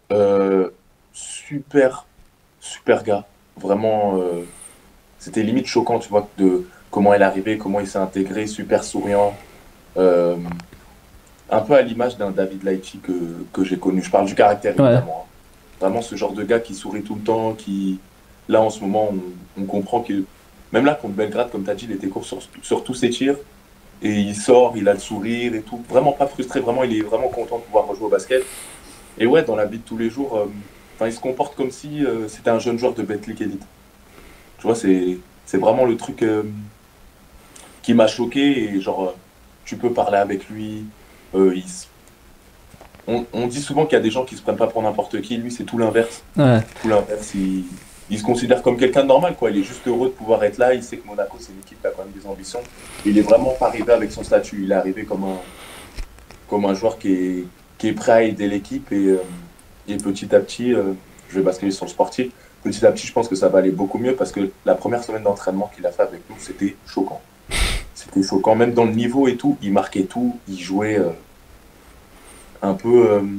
Euh, super, super gars. Vraiment, euh, c'était limite choquant, tu vois, de comment il est arrivé, comment il s'est intégré, super souriant. Euh, un peu à l'image d'un David Laïti que, que j'ai connu. Je parle du caractère, Ouais, évidemment, hein. Vraiment ce genre de gars qui sourit tout le temps, qui, là, en ce moment, on, on comprend que, même là, contre Belgrade, comme tu as dit, il était court sur, sur tous ses tirs. Et il sort, il a le sourire et tout. Vraiment pas frustré, vraiment, il est vraiment content de pouvoir rejouer au basket. Et ouais, dans la vie de tous les jours, euh, enfin, il se comporte comme si euh, c'était un jeune joueur de Betclic Elite. Tu vois, c'est, c'est vraiment le truc euh, qui m'a choqué. Et genre, euh, tu peux parler avec lui. euh, il s- on, on dit souvent qu'il y a des gens qui se prennent pas pour n'importe qui. Lui, c'est tout l'inverse. ouais. Tout l'inverse. Il, il se considère comme quelqu'un de normal, quoi. Il est juste heureux de pouvoir être là. Il sait que Monaco, c'est une équipe qui a quand même des ambitions. Il est vraiment pas arrivé avec son statut. Il est arrivé comme un, comme un joueur qui est, qui est prêt à aider l'équipe. Et, euh, et petit à petit, euh, je vais basculer sur le sportif. Petit à petit, je pense que ça va aller beaucoup mieux parce que la première semaine d'entraînement qu'il a fait avec nous, c'était choquant. C'était choquant, même dans le niveau et tout. Il marquait tout. Il jouait euh, un peu, euh,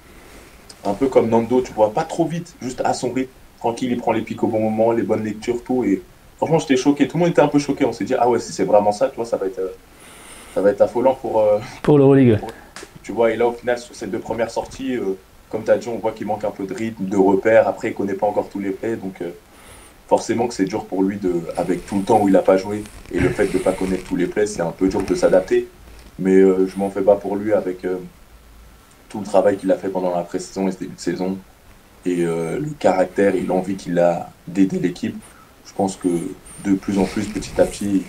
un peu comme Nando, tu vois, pas trop vite, juste à son rythme. Tranquille, il prend les pics au bon moment, les bonnes lectures, tout. Et franchement, j'étais choqué. Tout le monde était un peu choqué. On s'est dit, ah ouais, si c'est vraiment ça, tu vois, ça va être, euh, ça va être affolant pour, euh, Pour l'Euroleague. pour- tu vois. Et là, au final, sur ces deux premières sorties, euh, comme tu as dit, on voit qu'il manque un peu de rythme, de repères. Après, il connaît pas encore tous les plays. Donc, euh, forcément que c'est dur pour lui, de, avec tout le temps où il n'a pas joué et le fait de ne pas connaître tous les plays, c'est un peu dur de s'adapter. Mais euh, je m'en fais pas pour lui avec euh, tout le travail qu'il a fait pendant la pré-saison et ce début de saison. Et euh, le caractère et l'envie qu'il a d'aider l'équipe. Je pense que de plus en plus, petit à petit,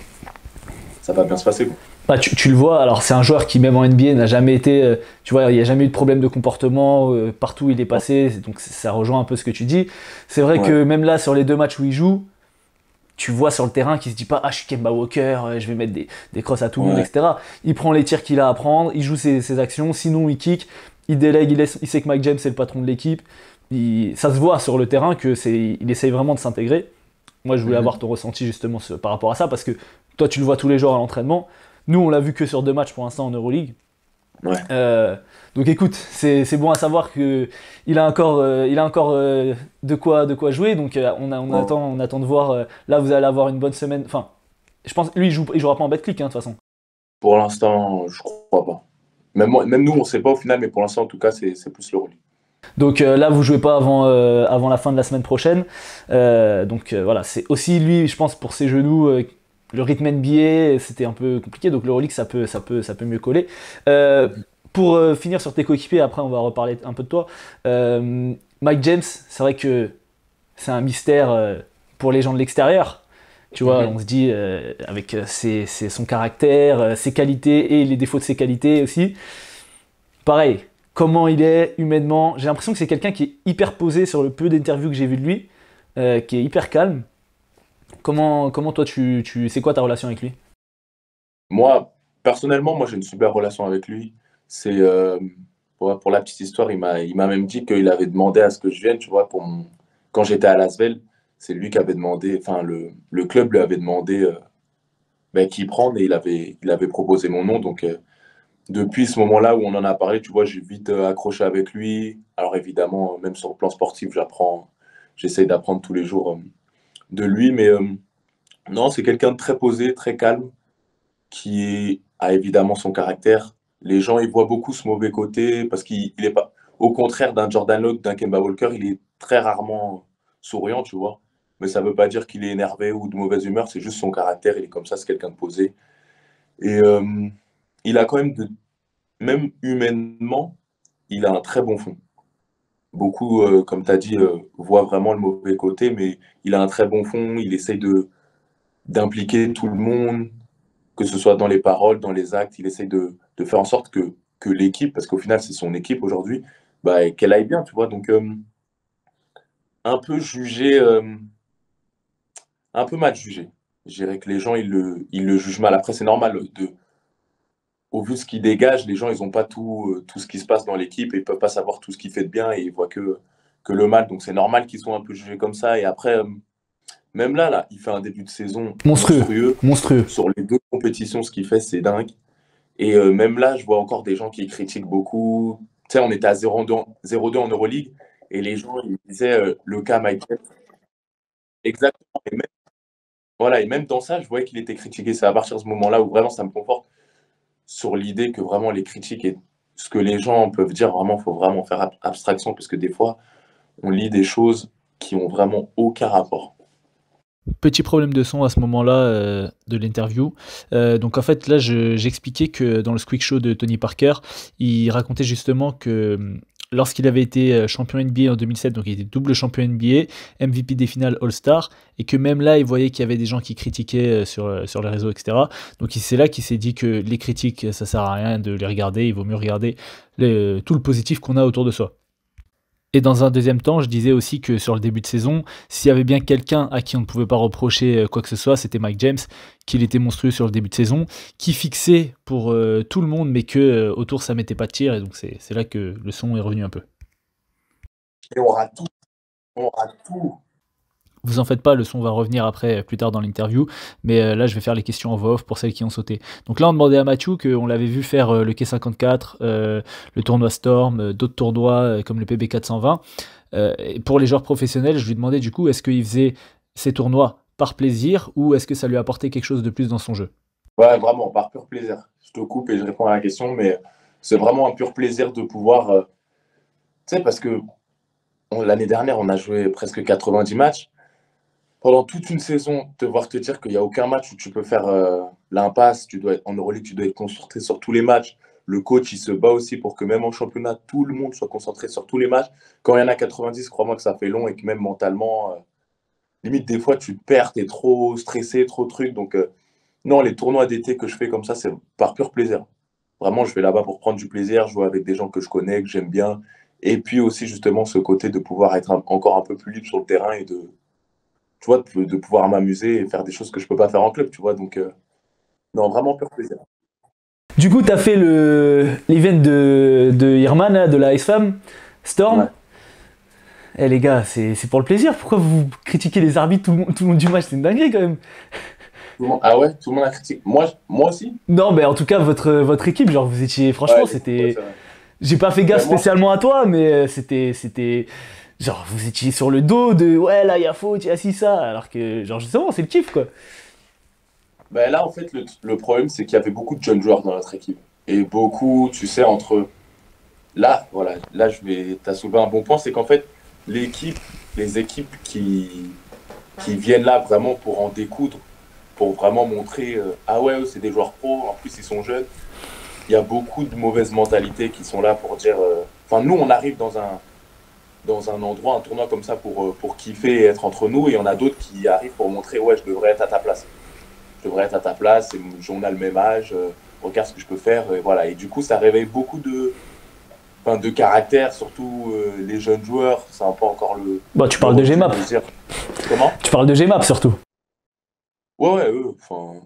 ça va bien se passer, quoi. Bah, tu, tu le vois, alors c'est un joueur qui, même en N B A, n'a jamais été. euh, Tu vois, il n'y a jamais eu de problème de comportement, euh, partout où il est passé, donc ça rejoint un peu ce que tu dis. C'est vrai Ouais. que même là, sur les deux matchs où il joue, tu vois sur le terrain qu'il se dit pas ah je suis Kemba Walker, euh, je vais mettre des, des crosses à tout le monde, Ouais. et cetera. Il prend les tirs qu'il a à prendre, il joue ses, ses actions, sinon il kick, il délègue, il, laisse, il sait que Mike James c'est le patron de l'équipe. Il- ça se voit sur le terrain que c'est, il essaye vraiment de s'intégrer. Moi je voulais avoir Mhm. ton ressenti justement ce- par rapport à ça parce que toi tu le vois tous les jours à l'entraînement. Nous on l'a vu que sur deux matchs pour l'instant en Euroleague. Ouais. Euh, donc écoute, c'est c'est bon à savoir que il a encore, euh, il a encore euh, de quoi, de quoi jouer. Donc euh, on, a, on Ouais. attend, on attend de voir. euh, là, vous allez avoir une bonne semaine. Enfin, je pense, lui, il, joue, il jouera pas en Betclic, hein, de toute façon. Pour l'instant, je crois pas. Même, moi, même nous, on ne sait pas au final, mais pour l'instant, en tout cas, c'est c'est plus le rôle. Donc euh, là, vous jouez pas avant, euh, avant la fin de la semaine prochaine. Euh, donc euh, voilà, c'est aussi lui, je pense, pour ses genoux. euh, le rythme N B A, c'était un peu compliqué, donc l'Euroleague, ça peut, ça, peut, ça peut mieux coller. Euh, pour euh, finir sur tes coéquipiers, après on va reparler un peu de toi. Euh, Mike James, c'est vrai que c'est un mystère euh, pour les gens de l'extérieur. Tu vois, Mhm. on se dit, euh, avec euh, ses- ses- son caractère, euh, ses qualités et les défauts de ses qualités aussi. Pareil, comment il est humainement. J'ai l'impression que c'est quelqu'un qui est hyper posé sur le peu d'interviews que j'ai vu de lui, euh, qui est hyper calme. Comment, comment toi, tu, tu, c'est quoi ta relation avec lui? Moi, personnellement, moi, j'ai une super relation avec lui. C'est, euh, pour, pour la petite histoire, il m'a, il m'a même dit qu'il avait demandé à ce que je vienne, tu vois, pour mon- quand j'étais à Lasvel, c'est lui qui avait demandé, enfin, le, le club lui avait demandé euh, ben, qui prendre et il avait, il avait proposé mon nom. Donc, euh, depuis ce moment-là où on en a parlé, tu vois, j'ai vite euh, accroché avec lui. Alors, évidemment, même sur le plan sportif, j'apprends, j'essaie d'apprendre tous les jours euh, de lui, mais euh, non, c'est quelqu'un de très posé, très calme qui a évidemment son caractère. Les gens, ils voient beaucoup ce mauvais côté parce qu'il il est pas. Au contraire d'un Jordan Love, d'un Kemba Walker, il est très rarement souriant, tu vois. Mais ça ne veut pas dire qu'il est énervé ou de mauvaise humeur, c'est juste son caractère, il est comme ça, c'est quelqu'un de posé. Et euh, il a quand même, de, même humainement, il a un très bon fond. Beaucoup, euh, comme tu as dit, euh, voient vraiment le mauvais côté, mais il a un très bon fond, il essaye de d'impliquer tout le monde, que ce soit dans les paroles, dans les actes, il essaye de, de faire en sorte que, que l'équipe, parce qu'au final c'est son équipe aujourd'hui, bah, qu'elle aille bien, tu vois. Donc euh, un peu jugé, euh, un peu mal jugé. Je dirais que les gens, ils le, ils le jugent mal. Après, c'est normal. De, au vu de ce qu'il dégage, les gens, ils n'ont pas tout, euh, tout ce qui se passe dans l'équipe et ils ne peuvent pas savoir tout ce qu'il fait de bien et ils voient que, que le mal. Donc c'est normal qu'ils soient un peu jugés comme ça. Et après, euh, même là, là, il fait un début de saison Monstrueux, monstrueux. monstrueux. Sur les deux compétitions, ce qu'il fait, c'est dingue. Et euh, même là, je vois encore des gens qui critiquent beaucoup. Tu sais, on était à zéro deux en zéro deux en Euroleague. Et les gens, ils disaient euh, le cas Michael. Exactement. Et même, voilà, et même dans ça, je voyais qu'il était critiqué. C'est à partir de ce moment-là où vraiment ça me conforte sur l'idée que vraiment les critiques et ce que les gens peuvent dire, vraiment, il faut vraiment faire ab- abstraction parce que des fois, on lit des choses qui ont vraiment aucun rapport. Petit problème de son à ce moment-là euh, de l'interview. Euh, donc en fait là je- j'expliquais que dans le Squeak Show de Tony Parker, il racontait justement que hum, lorsqu'il avait été euh, champion N B A en deux mille sept, donc il était double champion N B A, M V P des finales All-Star, et que même là il voyait qu'il y avait des gens qui critiquaient euh, sur, euh, sur les réseaux, et cetera. Donc il- c'est là qu'il s'est dit que les critiques ça sert à rien de les regarder, il vaut mieux regarder les- tout le positif qu'on a autour de soi. Et dans un deuxième temps, je disais aussi que sur le début de saison, s'il y avait bien quelqu'un à qui on ne pouvait pas reprocher euh, quoi que ce soit, c'était Mike James, qu'il était monstrueux sur le début de saison, qui fixait pour euh, tout le monde, mais que euh, autour ça mettait pas de tir, et donc c'est c'est là que le son est revenu un peu. Et on rate tout, on rate tout. Vous en faites pas, le son va revenir après, plus tard dans l'interview, mais euh, là je vais faire les questions en voix off pour celles qui ont sauté. Donc là on demandait à Mathieu qu'on l'avait vu faire euh, le K cinquante-quatre, euh, le tournoi Storm, euh, d'autres tournois euh, comme le P B quatre cent vingt. Euh, et pour les joueurs professionnels, je lui demandais du coup est-ce qu'il faisait ces tournois par plaisir ou est-ce que ça lui apportait quelque chose de plus dans son jeu. Ouais, vraiment, par pur plaisir. Je te coupe et je réponds à la question, mais c'est vraiment un pur plaisir de pouvoir. euh, Tu sais, parce que on- l'année dernière, on a joué presque quatre-vingt-dix matchs. Pendant toute une saison, te voir te dire qu'il n'y a aucun match où tu peux faire euh, l'impasse, tu dois être, en Euroleague, tu dois être concentré sur tous les matchs. Le coach, il se bat aussi pour que même en championnat, tout le monde soit concentré sur tous les matchs. Quand il y en a quatre-vingt-dix, crois-moi que ça fait long et que même mentalement, euh, limite, des fois, tu te perds, tu es trop stressé, trop truc. Donc, euh, non, les tournois d'été que je fais comme ça, c'est par pur plaisir. Vraiment, je vais là-bas pour prendre du plaisir, jouer avec des gens que je connais, que j'aime bien. Et puis aussi, justement, ce côté de pouvoir être un- encore un peu plus libre sur le terrain et de, tu vois, de, de pouvoir m'amuser et faire des choses que je peux pas faire en club, tu vois. Donc, euh, non, vraiment pur plaisir. Du coup, tu as fait le l'event de, de Irman, là, de la Ice-Fam, Storm. Ouais. Eh les gars, c'est c'est pour le plaisir, pourquoi vous critiquez les arbitres tout le monde, tout le monde du match, c'est une dinguerie quand même. Tout le monde- ah ouais, tout le monde a critiqué. Moi, je- moi aussi? Non, mais en tout cas, votre, votre équipe, genre, vous étiez, franchement, Ouais, les- ouais, c'était. c'est vrai. J'ai pas fait gaffe Ben, moi, spécialement à toi, mais euh, c'était. C'était. Genre, vous étiez sur le dos de ouais, là, il y a faute, il y a ci, ça. Alors que, genre, justement, c'est le kiff, quoi. ben là, en fait, le, le problème, c'est qu'il y avait beaucoup de jeunes joueurs dans notre équipe. Et beaucoup, tu sais, entre. Là, voilà, là, je vais. Tu as soulevé un bon point, c'est qu'en fait, l'équipe, les équipes qui, qui viennent là vraiment pour en découdre, pour vraiment montrer, euh, ah ouais, eux, c'est des joueurs pros, en plus, ils sont jeunes. Il y a beaucoup de mauvaises mentalités qui sont là pour dire. euh, Enfin, nous, on arrive dans un, dans un endroit, un tournoi comme ça pour, euh, pour kiffer et être entre nous, et il y en a d'autres qui arrivent pour montrer, ouais, je devrais être à ta place. Je devrais être à ta place, et on a le même âge, euh, regarde ce que je peux faire, et voilà. Et du coup, ça réveille beaucoup de, enfin, de caractère, surtout euh, les jeunes joueurs, c'est un peu encore le. Bah, tu le parles de recul G M A P. de se dire- Comment? Tu parles de G M A P surtout. Ouais, ouais, eux, enfin.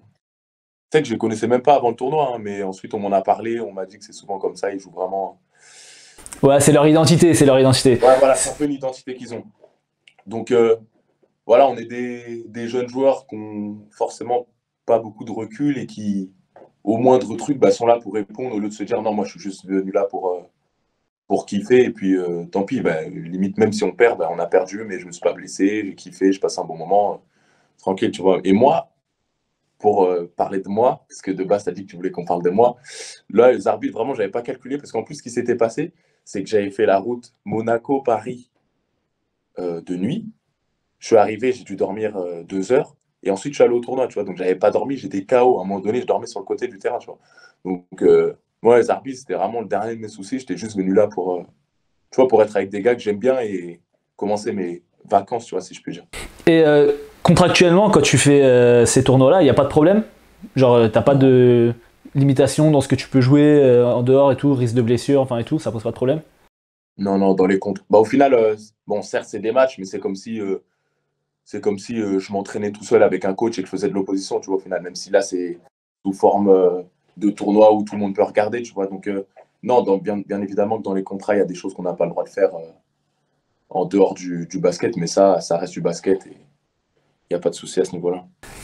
Tu sais que je les connaissais même pas avant le tournoi, hein, mais ensuite on m'en a parlé, on m'a dit que c'est souvent comme ça, ils jouent vraiment. Ouais, c'est leur identité, c'est leur identité. Ouais, voilà, c'est un peu une identité qu'ils ont. Donc euh, voilà, on est des, des jeunes joueurs qui ont forcément pas beaucoup de recul et qui, au moindre truc, bah, sont là pour répondre au lieu de se dire non, moi je suis juste venu là pour, euh, pour kiffer et puis euh, tant pis, bah, limite même si on perd, bah, on a perdu, mais je me suis pas blessé, j'ai kiffé, je passe un bon moment, euh, tranquille, tu vois. Et moi, pour euh, parler de moi, parce que de base, tu as dit que tu voulais qu'on parle de moi. Là, les arbitres, vraiment, j'avais pas calculé, parce qu'en plus, ce qui s'était passé, c'est que j'avais fait la route Monaco-Paris euh, de nuit. Je suis arrivé, j'ai dû dormir euh, deux heures, et ensuite, je suis allé au tournoi, tu vois. Donc, j'avais pas dormi, j'étais K O. À un moment donné, je dormais sur le côté du terrain, tu vois. Donc, euh, moi, les arbitres, c'était vraiment le dernier de mes soucis. J'étais juste venu là pour, euh, tu vois, pour être avec des gars que j'aime bien et commencer mes vacances, tu vois, si je puis dire. Et euh, contractuellement, quand tu fais euh, ces tournois-là, il n'y a pas de problème. Genre, euh, t'as pas de limitation dans ce que tu peux jouer euh, en dehors et tout, risque de blessure, enfin et tout, ça pose pas de problème. Non, non, dans les comptes. Bah, au final, euh, bon, certes, c'est des matchs, mais c'est comme si. euh, C'est comme si euh, je m'entraînais tout seul avec un coach et que je faisais de l'opposition, tu vois, au final, même si là, c'est sous forme euh, de tournoi où tout le monde peut regarder, tu vois. Donc, euh, non, donc, bien, bien évidemment que dans les contrats, il y a des choses qu'on n'a pas le droit de faire euh, en dehors du, du basket, mais ça, ça reste du basket et il n'y a pas de souci à ce niveau-là.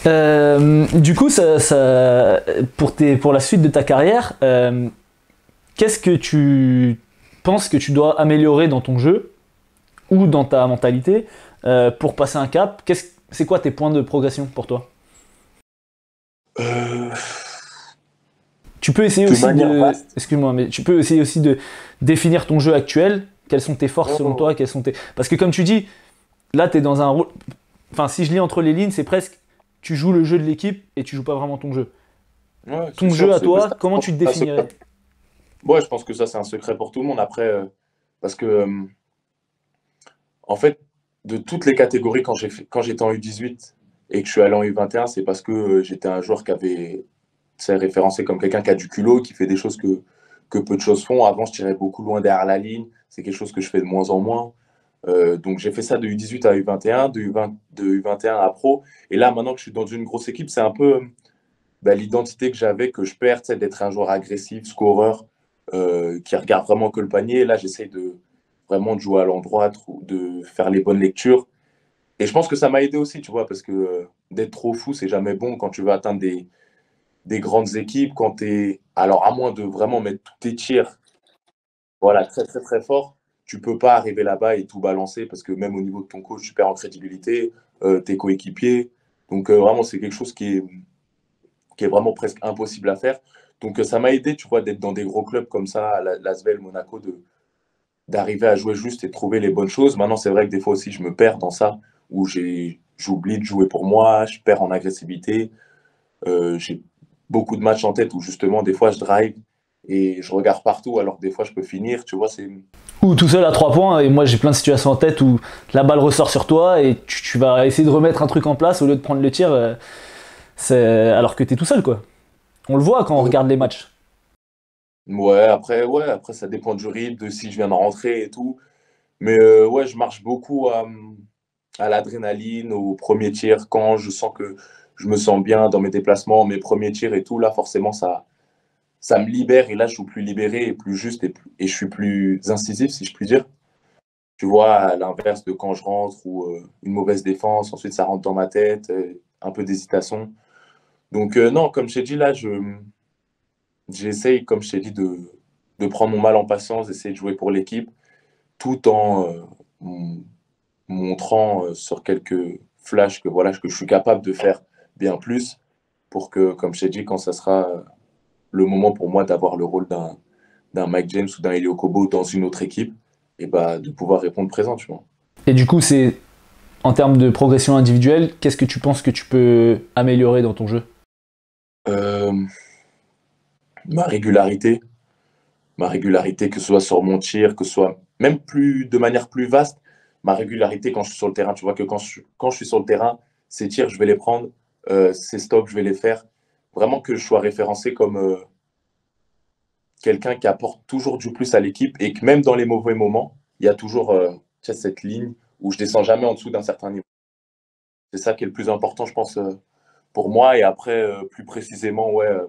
Euh, du coup, ça, ça, pour, tes, pour la suite de ta carrière, euh, qu'est-ce que tu penses que tu dois améliorer dans ton jeu ou dans ta mentalité euh, pour passer un cap? Qu'est-ce, c'est quoi tes points de progression pour toi? Euh, Tu peux essayer de aussi manière de, vaste. excuse-moi, mais tu peux essayer aussi de définir ton jeu actuel. Quelles sont tes forces selon Oh, toi? Quelles sont tes... Parce que comme tu dis, là, tu es dans un rôle. Enfin, si je lis entre les lignes, c'est presque tu joues le jeu de l'équipe et tu joues pas vraiment ton jeu. ouais, c'est Ton jeu sûr, à c'est bah, toi, c'est comment tu te un secret. définirais? Ouais, je pense que ça, c'est un secret pour tout le monde. Après, euh, parce que, euh, en fait, de toutes les catégories, quand j'ai fait, quand j'étais en U dix-huit et que je suis allé en U vingt et un, c'est parce que euh, j'étais un joueur qui avait, c'est référencé comme quelqu'un qui a du culot, qui fait des choses que, que peu de choses font. Avant, je tirais beaucoup loin derrière la ligne. C'est quelque chose que je fais de moins en moins. Euh, donc, j'ai fait ça de U dix-huit à U vingt et un, de U vingt, de U vingt et un à Pro. Et là, maintenant que je suis dans une grosse équipe, c'est un peu euh, bah, l'identité que j'avais, que je perds, tu sais, d'être un joueur agressif, scoreur, euh, qui regarde vraiment que le panier. Et là, j'essaye de vraiment de jouer à l'endroit, de faire les bonnes lectures. Et je pense que ça m'a aidé aussi, tu vois, parce que euh, d'être trop fou, c'est jamais bon quand tu veux atteindre des, des grandes équipes, quand tu es. Alors, à moins de vraiment mettre tous tes tirs, voilà, très, très, très fort, tu peux pas arriver là-bas et tout balancer parce que même au niveau de ton coach, tu perds en crédibilité, euh, tes coéquipiers. Donc, euh, vraiment, c'est quelque chose qui est, qui est vraiment presque impossible à faire. Donc, euh, ça m'a aidé, tu vois, d'être dans des gros clubs comme ça, à la- l'Asvel, Monaco, de, d'arriver à jouer juste et de trouver les bonnes choses. Maintenant, c'est vrai que des fois aussi, je me perds dans ça, où j'ai, j'oublie de jouer pour moi, je perds en agressivité. Euh, j'ai beaucoup de matchs en tête où justement, des fois, je drive et je regarde partout, alors que des fois, je peux finir. Tu vois, c'est. Ou tout seul à trois points, et moi j'ai plein de situations en tête où la balle ressort sur toi et tu, tu vas essayer de remettre un truc en place au lieu de prendre le tir, euh, c'est... alors que t'es tout seul quoi. On le voit quand on Euh, regarde les matchs. ouais, après, ouais, après, ça dépend du rythme, de si je viens de rentrer et tout. Mais euh, ouais, je marche beaucoup à, à l'adrénaline, au premier tir, quand je sens que je me sens bien dans mes déplacements, mes premiers tirs et tout. Là, forcément, ça, ça me libère et là, je suis plus libéré et plus juste et, plus- et je suis plus incisif, si je puis dire. Tu vois, à l'inverse de quand je rentre ou euh, une mauvaise défense, ensuite ça rentre dans ma tête, euh, un peu d'hésitation. Donc, euh, non, comme je t'ai dit, là, je, j'essaye, comme je t'ai dit, de, de prendre mon mal en patience, d'essayer de jouer pour l'équipe, tout en euh, m- montrant euh, sur quelques flashs que, voilà, que je suis capable de faire bien plus pour que, comme je t'ai dit, quand ça sera euh, le moment pour moi d'avoir le rôle d'un d'un Mike James ou d'un Elio Kobo dans une autre équipe, et bah, de pouvoir répondre présent, tu vois. Et du coup, c'est en termes de progression individuelle, qu'est-ce que tu penses que tu peux améliorer dans ton jeu? Euh, ma régularité, ma régularité, que ce soit sur mon tir, que ce soit même plus de manière plus vaste, ma régularité quand je suis sur le terrain. Tu vois que quand je, quand je suis sur le terrain, ces tirs, je vais les prendre, euh, ces stops, je vais les faire. Vraiment que je sois référencé comme euh, quelqu'un qui apporte toujours du plus à l'équipe et que même dans les mauvais moments, il y a toujours euh, tu sais, cette ligne où je descends jamais en dessous d'un certain niveau. C'est ça qui est le plus important, je pense, euh, pour moi. Et après, euh, plus précisément, ouais, euh,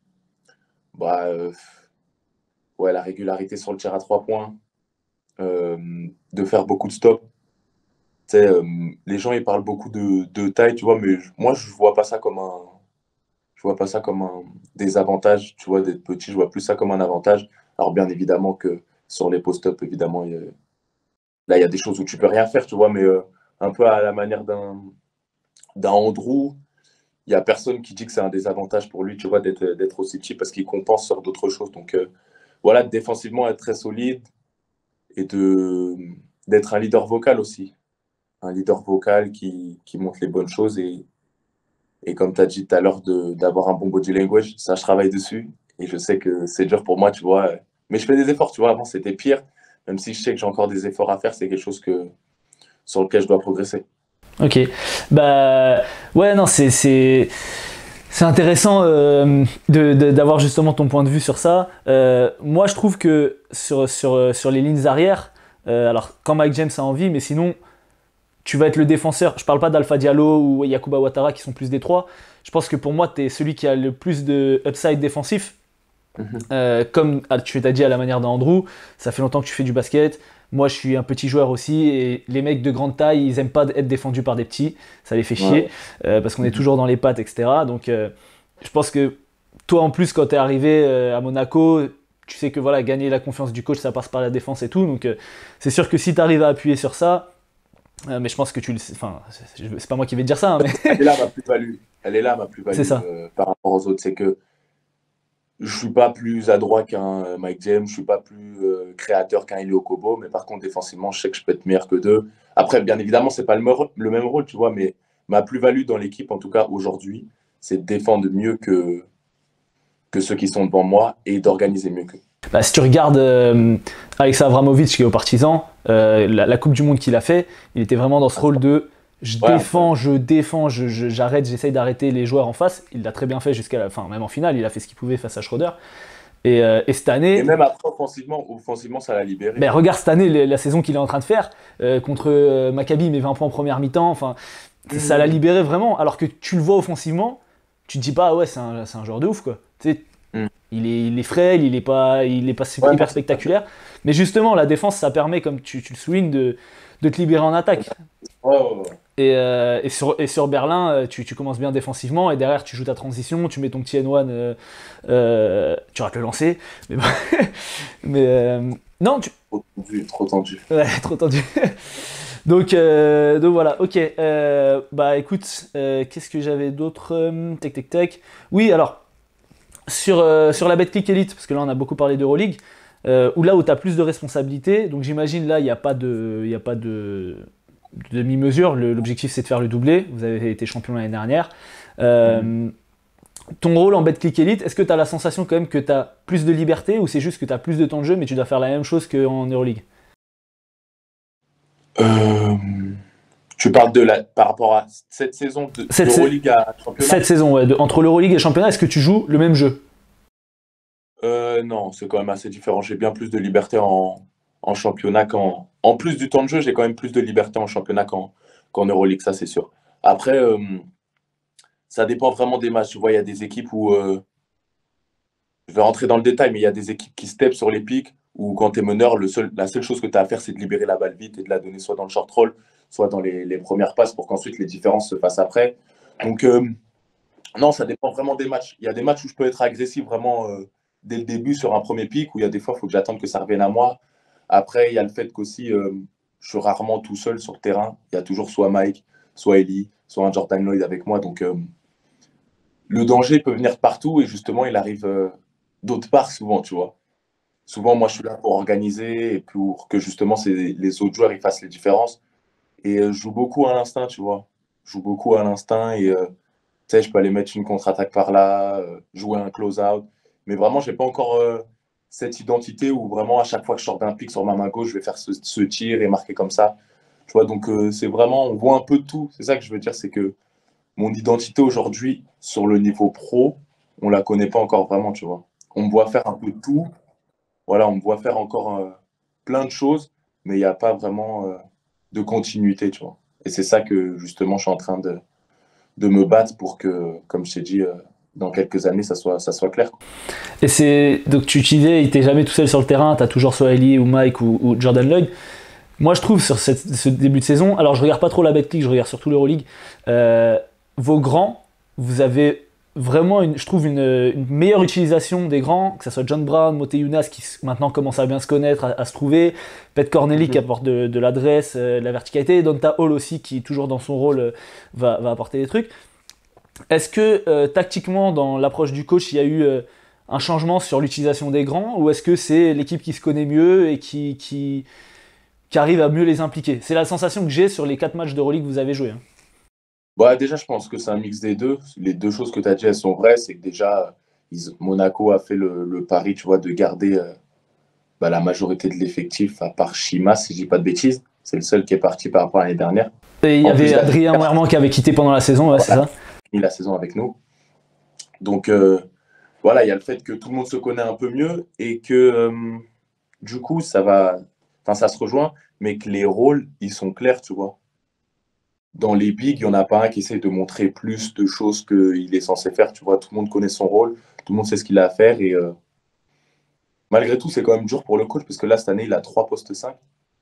bah, euh, ouais, la régularité sur le tir à trois points, euh, de faire beaucoup de stops. Tu sais, euh, les gens ils parlent beaucoup de, de taille, tu vois, mais je- moi je vois pas ça comme un, je vois pas ça comme un désavantage, tu vois, d'être petit, je vois plus ça comme un avantage. Alors bien évidemment que sur les post-up, évidemment, il y a- là il y a des choses où tu peux rien faire, tu vois, mais euh, un peu à la manière d'un d'un Andrew, il y a personne qui dit que c'est un désavantage pour lui, tu vois, d'être d'être aussi petit parce qu'il compense sur d'autres choses. Donc euh, voilà, défensivement être très solide et de d'être un leader vocal aussi, un leader vocal qui, qui montre les bonnes choses et Et comme tu as dit tout à l'heure, de- d'avoir un bon body language, ça, je travaille dessus. Et je sais que c'est dur pour moi, tu vois. Mais je fais des efforts, tu vois. Avant, c'était pire. Même si je sais que j'ai encore des efforts à faire, c'est quelque chose que, sur lequel je dois progresser. Ok. Bah ouais, non, c'est c'est c'est intéressant euh, de, de- d'avoir justement ton point de vue sur ça. Euh, moi, je trouve que sur sur sur les lignes arrière, euh, alors quand Mike James a envie, mais sinon tu vas être le défenseur. Je parle pas d'Alpha Diallo ou Yakuba Ouattara qui sont plus des trois. Je pense que pour moi, tu es celui qui a le plus de upside défensif. Mhm. Euh, comme ah, tu t'as dit à la manière d'Andrew, ça fait longtemps que tu fais du basket. Moi, je suis un petit joueur aussi, et les mecs de grande taille, ils aiment pas être défendus par des petits. Ça les fait chier, Ouais. euh, parce qu'on est Mhm. toujours dans les pattes, et cetera. Donc, euh, je pense que toi, en plus, quand tu es arrivé euh, à Monaco, tu sais que voilà, gagner la confiance du coach, ça passe par la défense et tout. Donc euh, c'est sûr que si tu arrives à appuyer sur ça, euh, mais je pense que tu le sais, enfin, c'est c'est pas moi qui vais te dire ça, hein, mais Elle est là ma plus-value. Elle est là ma c'est plus-value ça. euh, par rapport aux autres. C'est que je suis pas plus adroit qu'un euh, Mike James, je suis pas plus euh, créateur qu'un Elio Kobo, mais par contre, défensivement, je sais que je peux être meilleur que deux. Après, bien évidemment, c'est pas le, me- le même rôle, tu vois, mais ma plus-value dans l'équipe, en tout cas aujourd'hui, c'est de défendre mieux que, que ceux qui sont devant moi et d'organiser mieux qu'eux. Bah, si tu regardes euh, Alexa Abramovic qui est au Partizan, euh, la, la Coupe du Monde qu'il a fait, il était vraiment dans ce rôle de je Ouais, défends, je défends, je, je- j'arrête, j'essaye d'arrêter les joueurs en face. Il l'a très bien fait jusqu'à la fin, même en finale, il a fait ce qu'il pouvait face à Schroeder. Et, euh, et cette et année, même après, offensivement, offensivement ça l'a libéré. ben, regarde cette année la, la saison qu'il est en train de faire euh, contre euh, Maccabi, il met vingt points en première mi-temps. Enfin, ça l'a Mmh. libéré vraiment. Alors que tu le vois offensivement, tu te dis pas ah ouais c'est un, c'est un joueur de ouf quoi. Tu sais, Mmh. il est, il est frêle, il est pas, il est pas Ouais, non, hyper c'est ça. spectaculaire. Mais justement la défense ça permet comme tu, tu le soulignes de, de te libérer en attaque. Ouais, ouais, ouais. Et, euh, et, sur, et sur Berlin, euh, tu, tu commences bien défensivement et derrière tu joues ta transition, tu mets ton petit N un, euh, euh, tu rates le lancer. Mais, bon, mais euh, non, tu, Trop tendu, trop tendu. ouais, trop tendu. Donc, euh, donc voilà, ok. Euh, bah écoute, euh, qu'est-ce que j'avais d'autre euh, Tac, tac, tac. Oui, alors, sur, euh, sur la Betclic Elite, parce que là on a beaucoup parlé d'Euroleague, euh, où là où tu as plus de responsabilités, donc j'imagine là il n'y a pas de, il y a pas de, de demi-mesure, Le- l'objectif c'est de faire le doublé, vous avez été champion l'année dernière. Euh, ton rôle en Betclic Elite, est-ce que tu as la sensation quand même que tu as plus de liberté ou c'est juste que tu as plus de temps de jeu mais tu dois faire la même chose qu'en Euroleague? Euh, Tu parles de la, par rapport à cette saison de- Cette, sa- d'Euroleague à cette championnat? saison, ouais, de- entre l'Euroleague et le championnat, est-ce que tu joues le même jeu? Euh, non, c'est quand même assez différent. J'ai bien plus de liberté en, en championnat qu'en. En plus du temps de jeu, j'ai quand même plus de liberté en championnat qu'en qu'en Euroleague, ça c'est sûr. Après, euh, ça dépend vraiment des matchs. Tu vois, il y a des équipes où. euh, je vais rentrer dans le détail, mais il y a des équipes qui step sur les pics où quand tu es meneur, le seul, la seule chose que tu as à faire, c'est de libérer la balle vite et de la donner soit dans le short roll, soit dans les, les premières passes pour qu'ensuite les différences se fassent après. Donc, euh, non, ça dépend vraiment des matchs. Il y a des matchs où je peux être agressif vraiment euh, dès le début sur un premier pic, où il y a des fois, il faut que j'attende que ça revienne à moi. Après, il y a le fait qu'aussi, euh, je suis rarement tout seul sur le terrain. Il y a toujours soit Mike, soit Ellie, soit un Jordan Lloyd avec moi. Donc, euh, le danger peut venir de partout et justement, il arrive euh, d'autre part souvent, tu vois. Souvent, moi, je suis là pour organiser et pour que justement c'est- les autres joueurs ils fassent les différences. Et euh, je joue beaucoup à l'instinct, tu vois. Je joue beaucoup à l'instinct et euh, tu sais, je peux aller mettre une contre-attaque par là, euh, jouer un close-out. Mais vraiment, j'ai pas encore euh, cette identité où vraiment, à chaque fois que je sors d'un pic sur ma main gauche, je vais faire ce, ce tir et marquer comme ça. Tu vois, donc euh, c'est vraiment, on voit un peu de tout. C'est ça que je veux dire, c'est que mon identité aujourd'hui, sur le niveau pro, on la connaît pas encore vraiment, tu vois. On me voit faire un peu de tout. Voilà, on me voit faire encore euh, plein de choses, mais il n'y a pas vraiment euh, de continuité, tu vois. Et c'est ça que justement je suis en train de, de me battre pour que, comme je t'ai dit, euh, dans quelques années, ça soit, ça soit clair. Et c'est donc tu disais, il t'es jamais tout seul sur le terrain, t'as toujours soit Ellie ou Mike ou, ou Jordan Lloyd. Moi, je trouve sur cette- ce début de saison, alors je regarde pas trop la Betclic, je regarde surtout l'Euroleague. Euh, vos grands, vous avez vraiment, une, je trouve, une, une meilleure utilisation des grands, que ce soit John Brown, Moté Younas qui s- maintenant commence à bien se connaître, à, à se trouver, Pet Corneli qui Mhm. apporte de, de l'adresse, euh, de la verticalité, et Donta Hall aussi qui, toujours dans son rôle, euh, va, va apporter des trucs. Est-ce que euh, tactiquement, dans l'approche du coach, il y a eu euh, un changement sur l'utilisation des grands, ou est-ce que c'est l'équipe qui se connaît mieux et qui, qui, qui arrive à mieux les impliquer? C'est la sensation que j'ai sur les quatre matchs de Euroleague que vous avez joués, hein. Bah, déjà, je pense que c'est un mix des deux. Les deux choses que tu as dit, elles sont vraies. C'est que déjà, ils- Monaco a fait le, le pari, tu vois, de garder euh, bah, la majorité de l'effectif, à part Shima, si je dis pas de bêtises. C'est le seul qui est parti par rapport à l'année dernière. Et il y En plus, avait il a Adrien Werman qui avait quitté pendant la saison, ouais, c'est ça? fini la saison avec nous. Donc, euh, voilà, il y a le fait que tout le monde se connaît un peu mieux et que euh, du coup, ça va, enfin, ça se rejoint, mais que les rôles, ils sont clairs, tu vois. Dans les bigs, il n'y en a pas un qui essaie de montrer plus de choses qu'il est censé faire, tu vois. Tout le monde connaît son rôle, tout le monde sait ce qu'il a à faire et euh, malgré tout, c'est quand même dur pour le coach parce que là, cette année, il a trois postes cinq.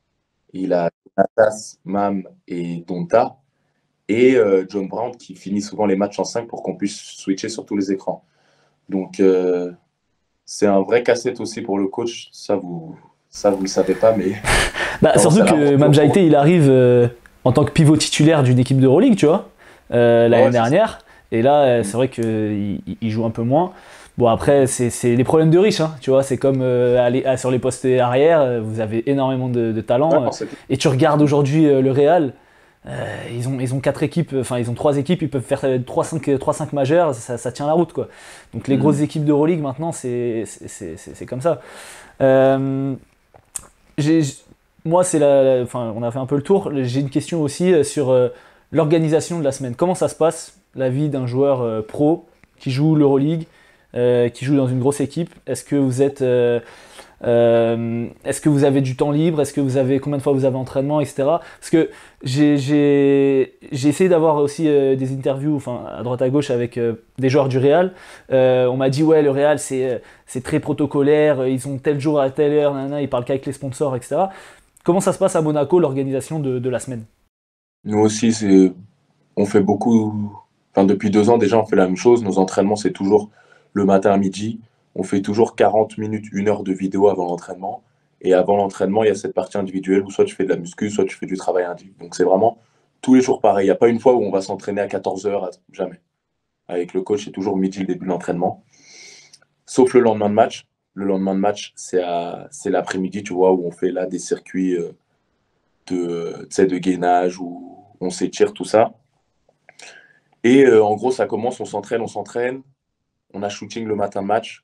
Il a Natas, Mam et Donta et euh, John Brown qui finit souvent les matchs en cinq pour qu'on puisse switcher sur tous les écrans. Donc, euh, c'est un vrai casse-tête aussi pour le coach. Ça, vous ça vous le savez pas, mais bah, surtout que Mame Jaïté, il arrive euh, en tant que pivot titulaire d'une équipe d'Euroleague, tu vois, euh, l'année ouais, dernière. Et là, c'est vrai qu'il il joue un peu moins. Bon, après, c'est les problèmes de riches, hein, tu vois. C'est comme euh, aller, à, sur les postes arrière, vous avez énormément de, de talent. ouais, Euh, et tu regardes aujourd'hui euh, le Real, euh, ils, ont, ils ont quatre équipes, enfin, ils ont trois équipes, ils peuvent faire trois cinq majeurs, ça, ça tient la route, quoi. Donc, les mmh. grosses équipes d'Euroleague, maintenant, c'est comme ça. Euh, moi, c'est la, enfin, on a fait un peu le tour. J'ai une question aussi sur euh, l'organisation de la semaine. Comment ça se passe, la vie d'un joueur euh, pro qui joue l'Euroleague, euh, qui joue dans une grosse équipe? Est-ce que vous êtes, euh, euh, est-ce que vous avez du temps libre? Est-ce que vous avez combien de fois vous avez entraînement, et cetera. Parce que j'ai essayé d'avoir aussi euh, des interviews, enfin à droite à gauche avec euh, des joueurs du Real. Euh, on m'a dit ouais, le Real c'est c'est très protocolaire, ils ont tel jour à telle heure, nanana, ils parlent qu'avec les sponsors, et cetera. Comment ça se passe à Monaco, l'organisation de, de la semaine? Nous aussi, c'est, on fait beaucoup. Enfin, depuis deux ans déjà, on fait la même chose. Nos entraînements, c'est toujours le matin à midi. On fait toujours quarante minutes, une heure de vidéo avant l'entraînement. Et avant l'entraînement, il y a cette partie individuelle où soit tu fais de la muscu, soit tu fais du travail individuel. Donc c'est vraiment tous les jours pareil. Il n'y a pas une fois où on va s'entraîner à quatorze heures, jamais. Avec le coach, c'est toujours midi le début de l'entraînement. Sauf le lendemain de match. Le lendemain de match, c'est l'après-midi, tu vois, où on fait là des circuits de, de gainage, où on s'étire, tout ça. Et euh, en gros, ça commence, on s'entraîne, on s'entraîne. On a shooting le matin de match.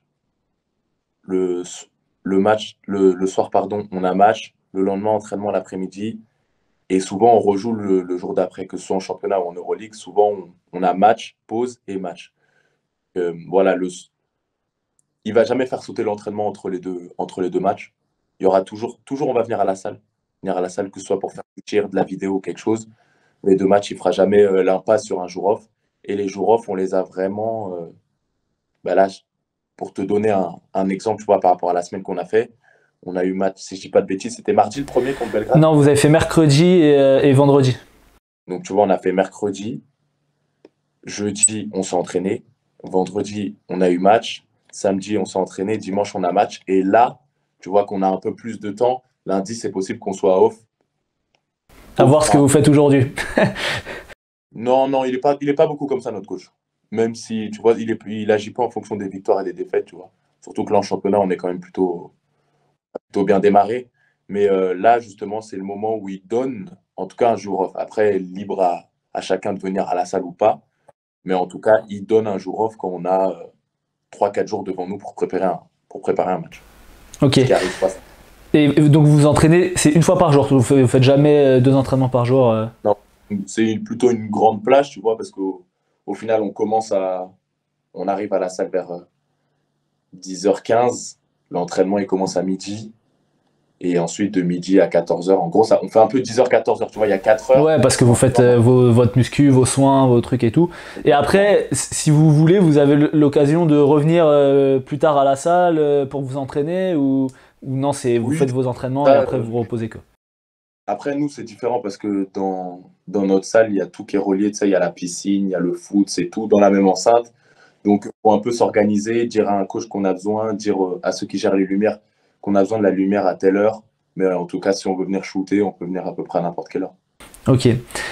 Le, le, match le, le soir, pardon, on a match. Le lendemain, entraînement l'après-midi. Et souvent, on rejoue le, le jour d'après, que ce soit en championnat ou en Euroleague. Souvent, on, on a match, pause et match. Euh, voilà, le, il ne va jamais faire sauter l'entraînement entre les deux, entre les deux matchs. Il y aura toujours, toujours, on va venir à la salle. Venir à la salle, que ce soit pour faire du tir, de la vidéo ou quelque chose. Les deux matchs, il ne fera jamais euh, l'impasse sur un jour off. Et les jours off, on les a vraiment. Euh, bah là, pour te donner un, un exemple, tu vois, par rapport à la semaine qu'on a fait, on a eu match, si je ne dis pas de bêtises, c'était mardi le premier contre Belgrade. Non, vous avez fait mercredi et, euh, et vendredi. Donc, tu vois, on a fait mercredi. Jeudi, on s'est entraîné. Vendredi, on a eu match. Samedi, on s'est entraîné. Dimanche, on a match. Et là, tu vois qu'on a un peu plus de temps. Lundi, c'est possible qu'on soit off. À voir ce que vous faites aujourd'hui. Non, non, il n'est pas, il est pas beaucoup comme ça, notre coach. Même si, tu vois, il est, il agit pas en fonction des victoires et des défaites, tu vois. Surtout que là, en championnat, on est quand même plutôt, plutôt bien démarré. Mais euh, là, justement, c'est le moment où il donne, en tout cas, un jour off. Après, libre à, à chacun de venir à la salle ou pas. Mais en tout cas, il donne un jour off quand on a euh, trois quatre jours devant nous pour préparer un, pour préparer un match. Ok. Ce qui arrive pas. Et donc, vous vous entraînez, c'est une fois par jour? Vous ne faites jamais deux entraînements par jour? euh... Non, c'est plutôt une grande plage, tu vois, parce qu'au au final, on commence à. On arrive à la salle vers dix heures quinze. L'entraînement, il commence à midi. Et ensuite, de midi à quatorze heures. En gros, ça, on fait un peu dix heures quatorze heures. Tu vois, il y a quatre heures. Ouais, parce que vous faites euh, vos, votre muscu, vos soins, vos trucs et tout. Et après, si vous voulez, vous avez l'occasion de revenir euh, plus tard à la salle euh, pour vous entraîner ou, ou non, c'est vous oui, faites vos entraînements ça, et après vous vous reposez quoi. Après, nous, c'est différent parce que dans, dans notre salle, il y a tout qui est relié. Tu sais, il y a la piscine, il y a le foot, c'est tout dans la même enceinte. Donc, il faut un peu s'organiser, dire à un coach qu'on a besoin, dire à ceux qui gèrent les lumières qu'on a besoin de la lumière à telle heure. Mais en tout cas, si on veut venir shooter, on peut venir à peu près à n'importe quelle heure. Ok.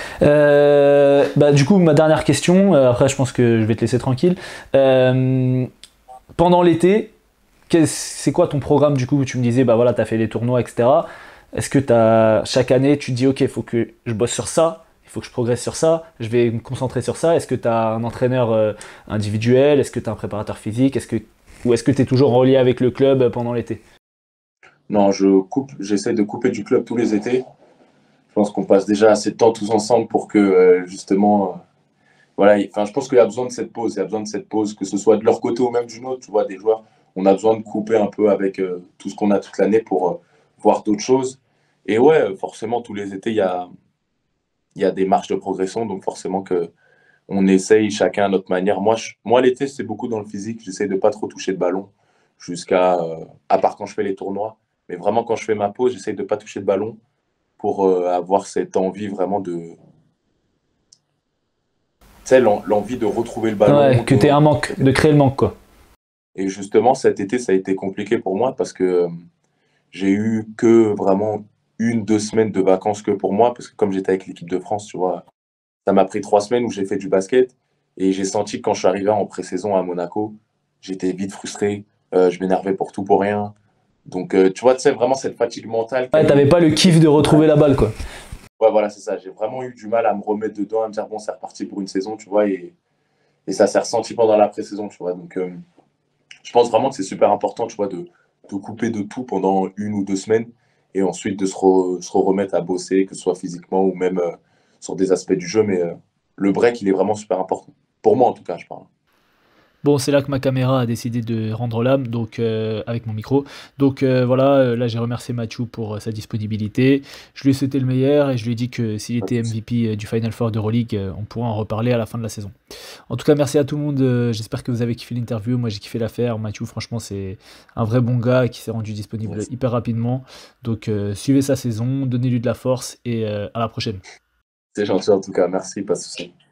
Euh, bah, du coup, ma dernière question, euh, après je pense que je vais te laisser tranquille. Euh, pendant l'été, c'est quoi ton programme du coup? Tu me disais, bah voilà, tu as fait les tournois, et cetera. Est-ce que as, chaque année, tu te dis, ok, il faut que je bosse sur ça, il faut que je progresse sur ça, je vais me concentrer sur ça? Est-ce que tu as un entraîneur euh, individuel? Est-ce que tu as un préparateur physique? Est-ce que, ou est-ce que tu es toujours relié avec le club pendant l'été? Non, je coupe, j'essaie de couper du club tous les étés. Je pense qu'on passe déjà assez de temps tous ensemble pour que, euh, justement, euh, voilà, enfin, je pense qu'il y a besoin de cette pause. Il y a besoin de cette pause, que ce soit de leur côté ou même du nôtre, tu vois, des joueurs. On a besoin de couper un peu avec euh, tout ce qu'on a toute l'année pour euh, voir d'autres choses. Et ouais, forcément, tous les étés, il y a, il y a des marges de progression. Donc, forcément, que on essaye chacun à notre manière. Moi, je, moi l'été, c'est beaucoup dans le physique. J'essaie de ne pas trop toucher de ballon, jusqu'à, euh, à part quand je fais les tournois. Mais vraiment, quand je fais ma pause, j'essaie de ne pas toucher de ballon pour euh, avoir cette envie vraiment de. Tu sais, l'envie de retrouver le ballon. Ouais, que tu aies un manque, de créer le manque, quoi. Et justement, cet été, ça a été compliqué pour moi parce que euh, j'ai eu que vraiment une, deux semaines de vacances que pour moi, parce que comme j'étais avec l'équipe de France, tu vois, ça m'a pris trois semaines où j'ai fait du basket et j'ai senti que quand je suis arrivé en pré-saison à Monaco, j'étais vite frustré, euh, je m'énervais pour tout pour rien. Donc, euh, tu vois, tu sais, vraiment cette fatigue mentale qui a Ouais, t'avais mis. pas le kiff de retrouver la balle, quoi. Ouais, voilà, c'est ça. J'ai vraiment eu du mal à me remettre dedans, à me dire, bon, c'est reparti pour une saison, tu vois, et, et ça s'est ressenti pendant la pré-saison, tu vois. Donc, euh, je pense vraiment que c'est super important, tu vois, de, de couper de tout pendant une ou deux semaines et ensuite de se, re- se remettre à bosser, que ce soit physiquement ou même euh, sur des aspects du jeu. Mais euh, le break, il est vraiment super important. Pour moi, en tout cas, je parle. Bon, c'est là que ma caméra a décidé de rendre l'âme, donc euh, avec mon micro. Donc euh, voilà, euh, là j'ai remercié Mathieu pour euh, sa disponibilité. Je lui ai souhaité le meilleur et je lui ai dit que s'il était M V P du Final Four d'Euroleague, euh, on pourra en reparler à la fin de la saison. En tout cas, merci à tout le monde. euh, J'espère que vous avez kiffé l'interview. Moi, j'ai kiffé l'affaire. Mathieu, franchement, c'est un vrai bon gars qui s'est rendu disponible Yes. hyper rapidement. Donc, euh, suivez sa saison, donnez-lui de la force et euh, à la prochaine. C'est gentil en tout cas, merci, pas de souci.